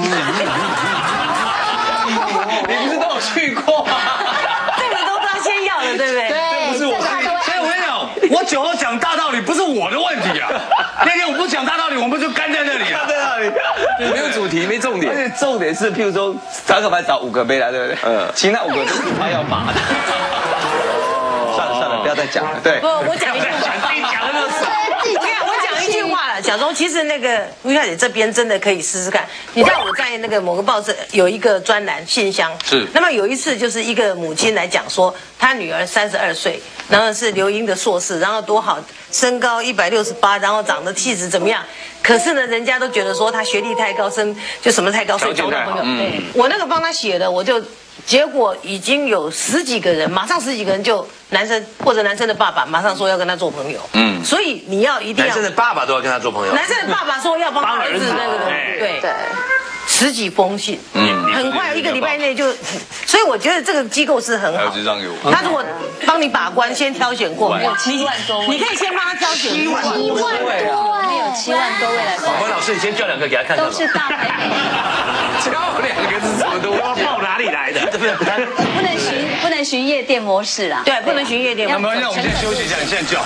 Speaker 6: 你不是都有去过吗？
Speaker 7: 这个都他先要的，对不对？
Speaker 3: 对，
Speaker 4: 不是我。所以我跟你讲，我酒后讲大道理不是我的问题啊。那天我不讲大道理，我们就干在那里啊。
Speaker 6: 在那里，
Speaker 10: 没有主题，没重点。
Speaker 6: 而且重点是，譬如说张克凡找五个妹来，对不对？嗯。其实那五个都是他要拔的。算了算了，不要再讲了。对。
Speaker 7: 不，我讲一句。
Speaker 4: 你讲的那是。
Speaker 7: 我讲，我讲一一句话了，小钟，其实那个吴小姐这边真的可以试试看。你知道我在那个某个报社有一个专栏信箱，
Speaker 4: 是。
Speaker 7: 那么有一次就是一个母亲来讲说，她女儿三十二岁，然后是留英的硕士，然后多好，身高一百六十八，然后长得气质怎么样？可是呢，人家都觉得说她学历太高，身就什么太高，所以交不到朋友。嗯，我那个帮她写的，我就。结果已经有十几个人，马上十几个人就男生或者男生的爸爸马上说要跟他做朋友。嗯，所以你要一定要
Speaker 8: 男生的爸爸都要跟他做朋友。
Speaker 7: 男生的爸爸说要帮他儿子那个对对，十几封信，嗯，很快一个礼拜内就，所以我觉得这个机构是很好。他如果帮你把关，先挑选过，
Speaker 5: 有七万多位，
Speaker 7: 你可以先帮他挑选。七万多
Speaker 5: 位，没有七万多位来报。
Speaker 8: 王老师，你先叫两个给他看看。
Speaker 5: 都是大台北。
Speaker 4: 叫两个是什么东西？
Speaker 8: 报哪里来的？
Speaker 5: 不能巡，不能巡夜店模式啦。
Speaker 7: 对，不能巡夜店模式。
Speaker 4: 那么，那我们先休息一下，你现在叫。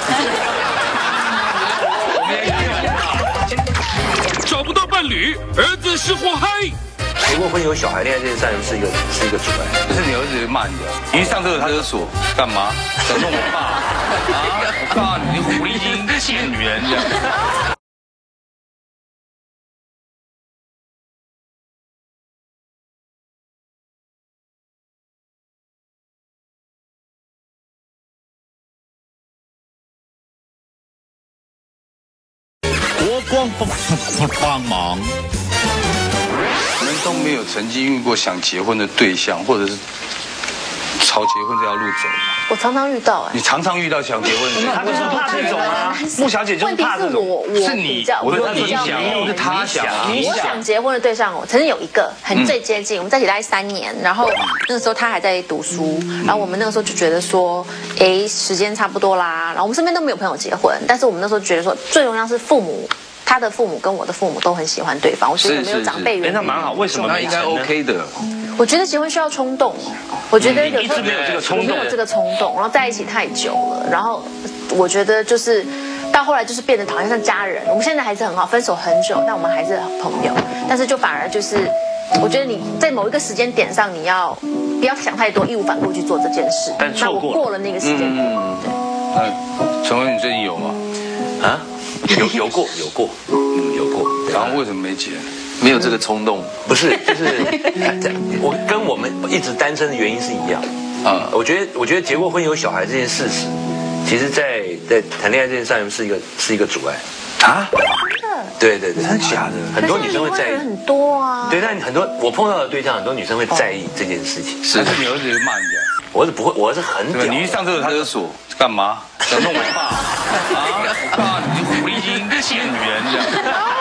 Speaker 2: 找不到伴侣，儿子是祸害。
Speaker 8: 结过婚有小孩，恋爱这件事情是一个是一个阻碍。
Speaker 4: 可是你儿子骂你的，你一上厕所他就说干嘛？想弄我爸啊？我告诉你，你狐狸精，贱女人这样。
Speaker 1: 国光帮帮忙。
Speaker 4: 你们都没有曾经遇过想结婚的对象，或者是朝结婚这条路走吗？
Speaker 3: 我常常遇到哎。
Speaker 4: 你常常遇到想结婚的对象，
Speaker 8: 他就是怕这种啊。穆小姐就是怕这种。
Speaker 3: 问题是我，我
Speaker 4: 是你，
Speaker 3: 我
Speaker 4: 说你想，又是他想，
Speaker 3: 我想结婚的对象，我曾经有一个很最接近，我们在一起大概三年，然后那个时候他还在读书，然后我们那个时候就觉得说，哎，时间差不多啦，然后我们身边都没有朋友结婚，但是我们那时候觉得说，最重要是父母。他的父母跟我的父母都很喜欢对方，我觉得没有长辈缘。
Speaker 8: 那蛮好，为什么？
Speaker 10: 那应该 OK 的。
Speaker 3: 我觉得结婚需要冲动，我觉得有时候
Speaker 8: 没有这个冲动，
Speaker 3: 没有这个冲动，然后在一起太久了，然后我觉得就是到后来就是变得好像像家人。我们现在还是很好，分手很久，但我们还是朋友。但是就反而就是，我觉得你在某一个时间点上，你要不要想太多，义无反顾去做这件事。
Speaker 8: 但错过
Speaker 3: 那我过了那个时间点，对。
Speaker 4: 那陈文，你最近有吗？
Speaker 8: 啊？有有过有过，嗯有过，
Speaker 4: 然后为什么没结？
Speaker 10: 没有这个冲动，
Speaker 8: 不是，就是我跟我们一直单身的原因是一样啊。我觉得我觉得结过婚有小孩这件事实，其实在在谈恋爱这件事上是一个是一个阻碍啊。对对对，
Speaker 3: 真的
Speaker 8: 假的？很多女生会在意，
Speaker 3: 很多啊。
Speaker 8: 对，但很多我碰到的对象，很多女生会在意这件事情。
Speaker 4: 是，你儿子也骂你的。
Speaker 8: 我儿子不会，我儿子很屌。
Speaker 4: 你一上厕所他就说干嘛？想弄我爸啊？我告诉你，你狐狸精，贱女人这样。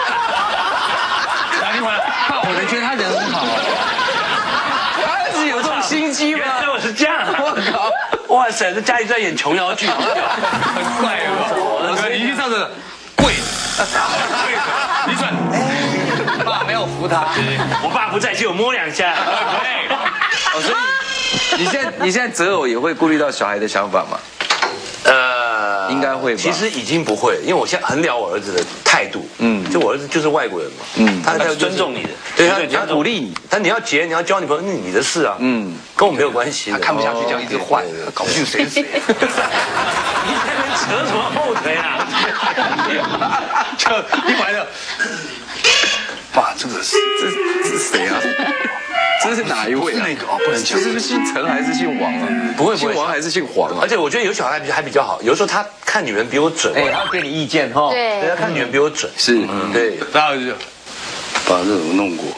Speaker 4: 打电话，怕我能觉得他人很好。
Speaker 10: 他儿子有这种心机吗？
Speaker 8: 原来我是这样，我靠！哇塞，这家里在演琼瑶剧，很
Speaker 4: 怪哦。我说你一上厕所跪，你转，爸没有扶他，
Speaker 8: 我爸不在，就我摸两下。对，
Speaker 10: 哦，所以你现在你现在择偶也会顾虑到小孩的想法吗？
Speaker 8: 呃，
Speaker 10: 应该会吧。
Speaker 8: 其实已经不会，因为我现在很了我儿子的态度。嗯，就我儿子就是外国人嘛。嗯，他他尊重你的，对他你要鼓励你，但你要结你要交女朋友，那你的事啊。嗯，跟我没有关系。
Speaker 4: 他看不下去，这样一直换，搞不清楚谁是谁。
Speaker 8: 你在那扯什么后腿啊？
Speaker 4: 就一来了，爸，这个是这这是谁啊？
Speaker 10: 这是哪一位啊？
Speaker 4: 那个哦，不能讲。
Speaker 10: 这是姓陈还是姓王啊？
Speaker 8: 不会，
Speaker 10: 姓王还是姓黄啊？
Speaker 8: 而且我觉得有小孩比还比较好，有时候他看女人比我准。
Speaker 6: 哎，他给你意见哈。
Speaker 3: 对，
Speaker 8: 他看女人比我准。
Speaker 10: 是，
Speaker 8: 嗯，对。
Speaker 4: 然后就把这怎么弄过？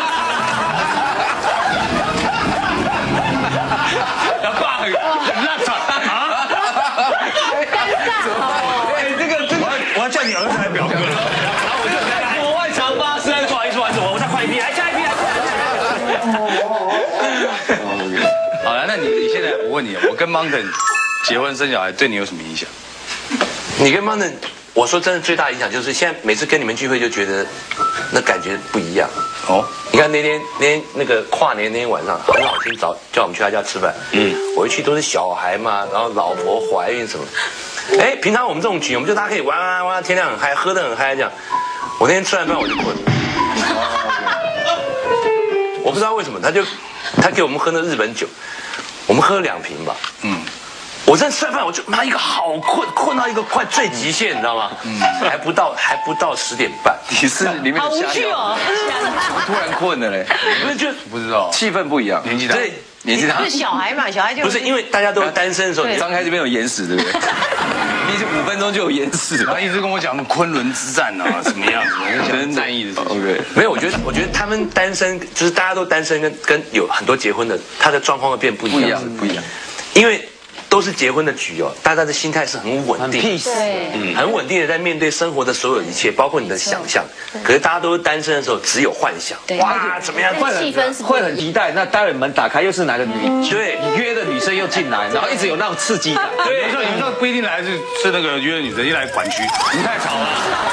Speaker 4: 爸很很烂场啊！
Speaker 3: 尴尬。
Speaker 8: 哎，这个这个，我要叫你儿子来表哥。然后我就国外长发，实在不好意思，不好意思，我我再换一批，来下一批。
Speaker 4: 好了，那你你现在我问你，我跟 Mountain 结婚生小孩对你有什么影响？
Speaker 8: 你跟 Mountain， 我说真的最大的影响就是现在每次跟你们聚会就觉得那感觉不一样哦。你看那天那天那个跨年那天晚上，很好心找叫我们去他家吃饭，嗯，我一去都是小孩嘛，然后老婆怀孕什么，哎，平常我们这种局，我们就大家可以玩玩玩，天亮很嗨，喝得很嗨这样。我那天吃完饭我就困了，我不知道为什么，他就他给我们喝那日本酒，我们喝了两瓶吧，嗯。 我真的吃完饭我就妈一个好困，困到一个快最极限，你知道吗？嗯，还不到还不到十点半。
Speaker 10: 你是里面的
Speaker 7: 好无
Speaker 10: 瞎聊
Speaker 7: 趣哦。
Speaker 10: 突然困了嘞，
Speaker 8: 不是就
Speaker 4: 不知道，
Speaker 10: 气氛不一样，
Speaker 4: 年纪大，
Speaker 8: 对。
Speaker 10: 年纪大
Speaker 7: 就，是小孩嘛，小孩就
Speaker 8: 不是因为大家都单身的时候，
Speaker 10: 张开这边有眼屎，对不对？你是五分钟就有眼屎，
Speaker 4: 他一直跟我讲昆仑之战啊，什么样子，讲战役的事情。
Speaker 10: OK，
Speaker 8: 没有，我觉得我觉得他们单身就是大家都单身，跟跟有很多结婚的，他的状况会变不一样，
Speaker 10: 不一样，不一样，
Speaker 8: 因为都是结婚的局哦，大家的心态是很稳定，
Speaker 5: 对，
Speaker 8: 很稳定的在面对生活的所有一切，包括你的想象。可是大家都是单身的时候，只有幻想，哇，怎么样？
Speaker 3: 那气氛是不一样
Speaker 6: 会很期待。那待会门打开又是哪个女？
Speaker 8: 对
Speaker 6: 你约的女生又进来，然后一直有那种刺激感。
Speaker 4: 对，有时候有时候不一定来是是那个约的女生，一来管区，你太吵了。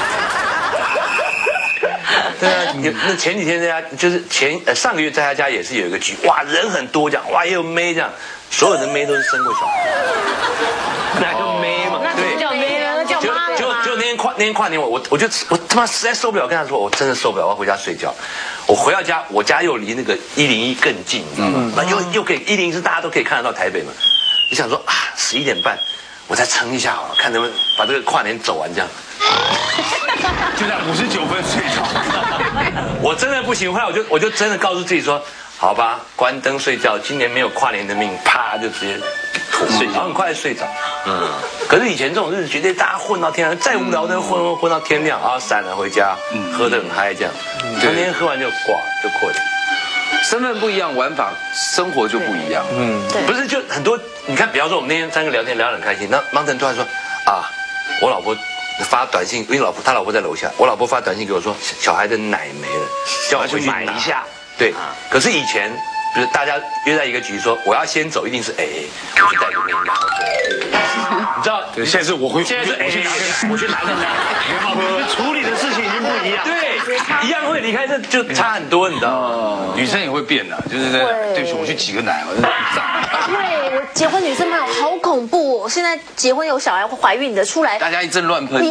Speaker 8: 对啊，有那前几天在家就是前呃上个月在他家也是有一个局，哇，人很多这样，哇也有妹这样，所有的妹都是生过小孩，
Speaker 6: 那就妹嘛。
Speaker 7: 那怎么叫妹呢？叫
Speaker 8: 就
Speaker 7: 妈
Speaker 8: 就就那天跨那天跨年我我我就我他妈实在受不了，跟他说我真的受不了，我要回家睡觉。我回到家，我家又离那个一零一更近，你知道吗？那又又可以一零一是大家都可以看得到台北嘛。你想说啊，十一点半我再撑一下好了，看能不能把这个跨年走完这样。
Speaker 4: 就在五十九分睡着。
Speaker 8: 我真的不行，后来我就我就真的告诉自己说，好吧，关灯睡觉，今年没有跨年的命，啪就直接睡觉，很快睡着。嗯，可是以前这种日子绝对大家混到天亮，再无聊的混混混到天亮啊，散了回家，喝得很嗨这样，那天喝完就挂就困。
Speaker 10: 身份不一样，玩法生活就不一样。
Speaker 5: 嗯，对，
Speaker 8: 不是就很多，你看，比方说我们那天三个聊天聊得很开心，那芒腾突然说啊，我老婆发短信，因为老婆他老婆在楼下，我老婆发短信给我说小孩的奶没了，叫我回去买一下。对，可是以前就是大家约在一个局说我要先走，一定是哎，我去带个妹然后你知道？
Speaker 4: 对，现在是我回，
Speaker 8: 现在是我去拿个，我去拿个奶，
Speaker 11: 处理的事情已经不一样。
Speaker 8: 对，一样会离开，这就差很多，你知道吗？
Speaker 4: 女生也会变的，就是在对不起，我去挤个奶，我
Speaker 3: 对，我结婚女生朋友好恐怖哦！现在结婚有小孩怀孕的出来，
Speaker 10: 大家一阵乱喷。
Speaker 3: 你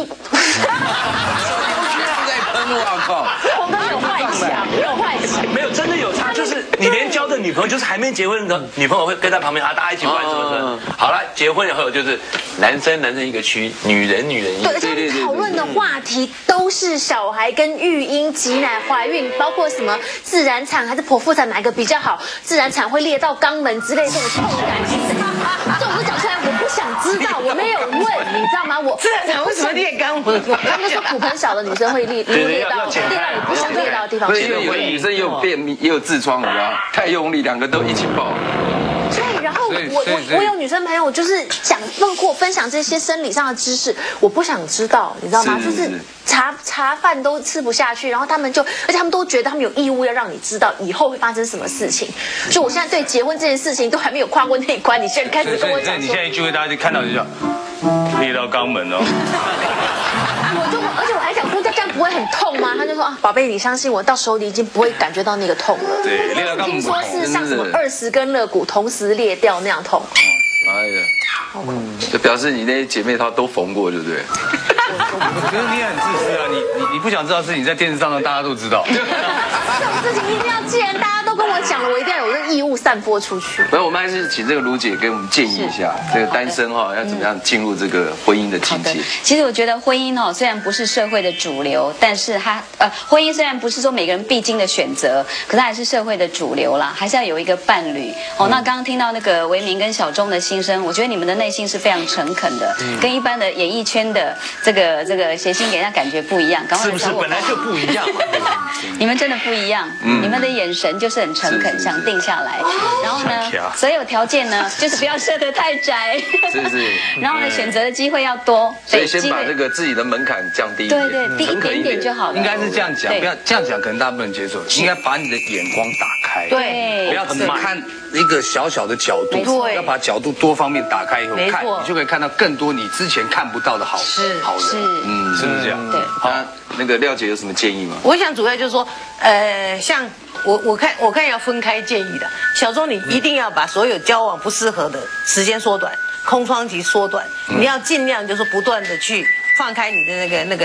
Speaker 10: 在喷，我靠！
Speaker 3: 我们有幻想，有幻想，
Speaker 8: 没有真的有差，就是你连交的女朋友，就是还没结婚的女朋友会跟在旁边啊，大家一起玩什么的。好了，结婚以后就是男生男生一个区，女人女人一个。
Speaker 3: 对，他们讨论的话题都是小孩跟育婴、挤奶、怀孕，包括什么自然产还是剖腹产哪个比较好，自然产会裂到肛门之类这种痛感。这种都讲出来，我不想知道，我没有问，你知道吗？我
Speaker 7: 自然产为什么裂肛门？
Speaker 3: 他们说骨盆小的女生会裂裂到裂到你不想裂到的地方。
Speaker 10: 所以有女生也有便秘，也有痔疮，你知道吗？太用力，两个都一起爆。
Speaker 3: 对，然后我我我有女生朋友，就是讲包括分享这些生理上的知识，我不想知道，你知道吗？就是茶茶饭都吃不下去，然后他们就，而且他们都觉得他们有义务要让你知道以后会发生什么事情。就我现在对结婚这件事情都还没有跨过那一关，你现在开始跟我讲说，
Speaker 4: 你现在一聚会，大家就看到就叫裂到肛门哦。
Speaker 3: 我就而且我还想说，这样不会很痛吗？他就说啊，宝贝，你相信我，到时候你已经不会感觉到那个痛了。
Speaker 4: 对，裂到肛门。
Speaker 3: 听说是像什么二十根肋骨同时裂掉那样痛。
Speaker 10: 哎呀，嗯，就表示你那些姐妹她都缝过，对不对？
Speaker 4: 可是你也很自私啊，你你你不想知道事情，在电视上让大家都知道。
Speaker 3: 这种事情一定要，既然大家都跟我讲了，我一定要有这个义务散播出去。
Speaker 10: 所以我们还是请这个卢姐给我们建议一下，这个单身哈要怎么样进入这个婚姻的境界。
Speaker 5: 其实我觉得婚姻哦，虽然不是社会的主流，但是它呃，婚姻虽然不是说每个人必经的选择，可是它还是社会的主流啦，还是要有一个伴侣哦。那刚刚听到那个维明跟小钟的心声，我觉得你们的内心是非常诚恳的，跟一般的演艺圈的这个这个谐星给人家感觉不一样。
Speaker 11: 是不是本来就不一样？
Speaker 5: 你们真的不一样，你们的眼神就是很诚恳，想定下来。然后呢，所有条件呢，就是不要设得太窄。
Speaker 10: 是是。
Speaker 5: 然后呢，选择的机会要多。
Speaker 10: 所以先把这个自己的门槛降低一点，
Speaker 5: 对对，低一点点就好了。
Speaker 4: 应该是这样讲，不要这样讲，可能大家不能接受。应该把你的眼光打开，
Speaker 5: 对，
Speaker 4: 不要只看一个小小的角度，
Speaker 7: 对，
Speaker 4: 要把角度多方面打开以后看，
Speaker 7: 你
Speaker 4: 就可以看到更多你之前看不到的好
Speaker 7: 是
Speaker 4: 好人。
Speaker 5: 是，
Speaker 4: 嗯，是不是这样？
Speaker 5: 对。
Speaker 10: 好，那个廖姐有什么建议吗？
Speaker 7: 我想主要就是说，呃，像我我看我看要分开建议的。小钟，你一定要把所有交往不适合的时间缩短，空窗期缩短。你要尽量就是不断的去放开你的那个那个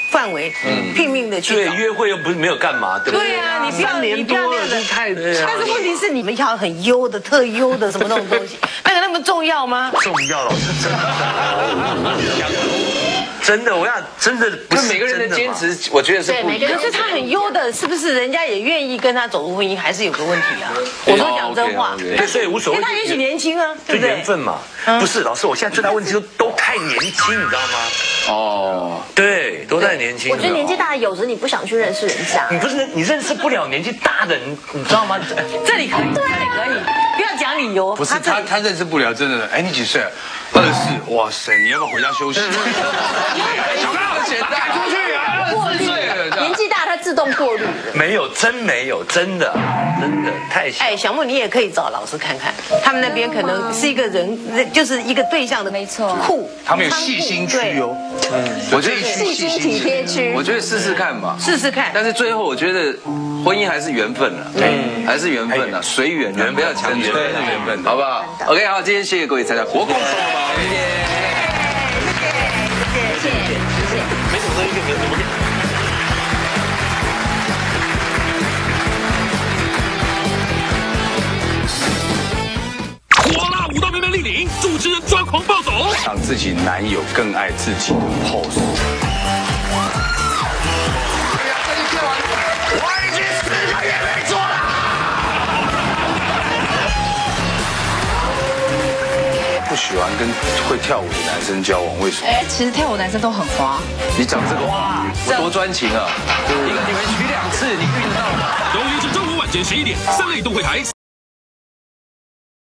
Speaker 7: 范围，拼命的去
Speaker 8: 对，
Speaker 7: 找。
Speaker 8: 约会又不是没有干嘛，对不对？
Speaker 7: 对啊，你不要
Speaker 11: 三年
Speaker 7: 你不要
Speaker 11: 多了
Speaker 7: 那样的
Speaker 11: 是太
Speaker 7: 但是问题是你们要很优的、特优的什么那种东西，那个那么重要吗？
Speaker 8: 重要，老师真的，真的，我要真的不
Speaker 10: 就是每个人的
Speaker 8: 真嘛
Speaker 10: 坚持，我觉得是
Speaker 7: 对，
Speaker 10: 不一样
Speaker 7: 每个人。可是他很优的，是不是人家也愿意跟他走入婚姻，还是有个问题啊？我说讲真话，
Speaker 8: 对，所以无所谓。
Speaker 7: 因为他也许年轻啊，
Speaker 8: 就
Speaker 7: 对不对？
Speaker 8: 缘分嘛。不是，老师，我现在最大问题都都太年轻，你知道吗？
Speaker 10: 哦，
Speaker 8: 对，都太年轻了。
Speaker 3: 我觉得年纪大，有时你不想去认识人家。
Speaker 8: 你不是你认识不了年纪大的人，你知道吗？
Speaker 7: 这里可以，这里可以，不要讲理由。
Speaker 4: 不是他，他认识不了，真的。哎，你几岁？二十四。哇塞，你要不要回家休息？小刚好简单，出去啊，二十四岁了，
Speaker 3: 年纪大，它自动过滤了。
Speaker 8: 没有，真没有，真的，真的太小。
Speaker 7: 哎，小木，你也可以找老师看看，他们那边可能是一个人，就是一个对象的，
Speaker 5: 没错
Speaker 7: 库，
Speaker 4: 他们有细心区哦。
Speaker 10: 我觉得
Speaker 3: 细心体贴区，
Speaker 10: 我觉得试试看吧，
Speaker 7: 试试看。
Speaker 10: 但是最后我觉得婚姻还是缘分了，嗯，还是缘分了，随缘，缘不要强求，
Speaker 4: 对，是缘分的，
Speaker 10: 好不好 ？OK， 好，今天谢谢各位参加国共双宝，谢谢。
Speaker 3: 谢谢谢谢。
Speaker 8: 没什么东西就没有什么。
Speaker 2: 火辣舞蹈妹妹莅临，主持人抓狂暴走，
Speaker 4: 让自己男友更爱自己的 pose。不喜欢跟会跳舞的男生交往，为什么？
Speaker 5: 哎，其实跳舞男生都很滑。
Speaker 10: 你讲这个话，我多专情啊！你你们娶两次，你遇得到吗？
Speaker 2: 周一至周五晚间十一点，三立都会台。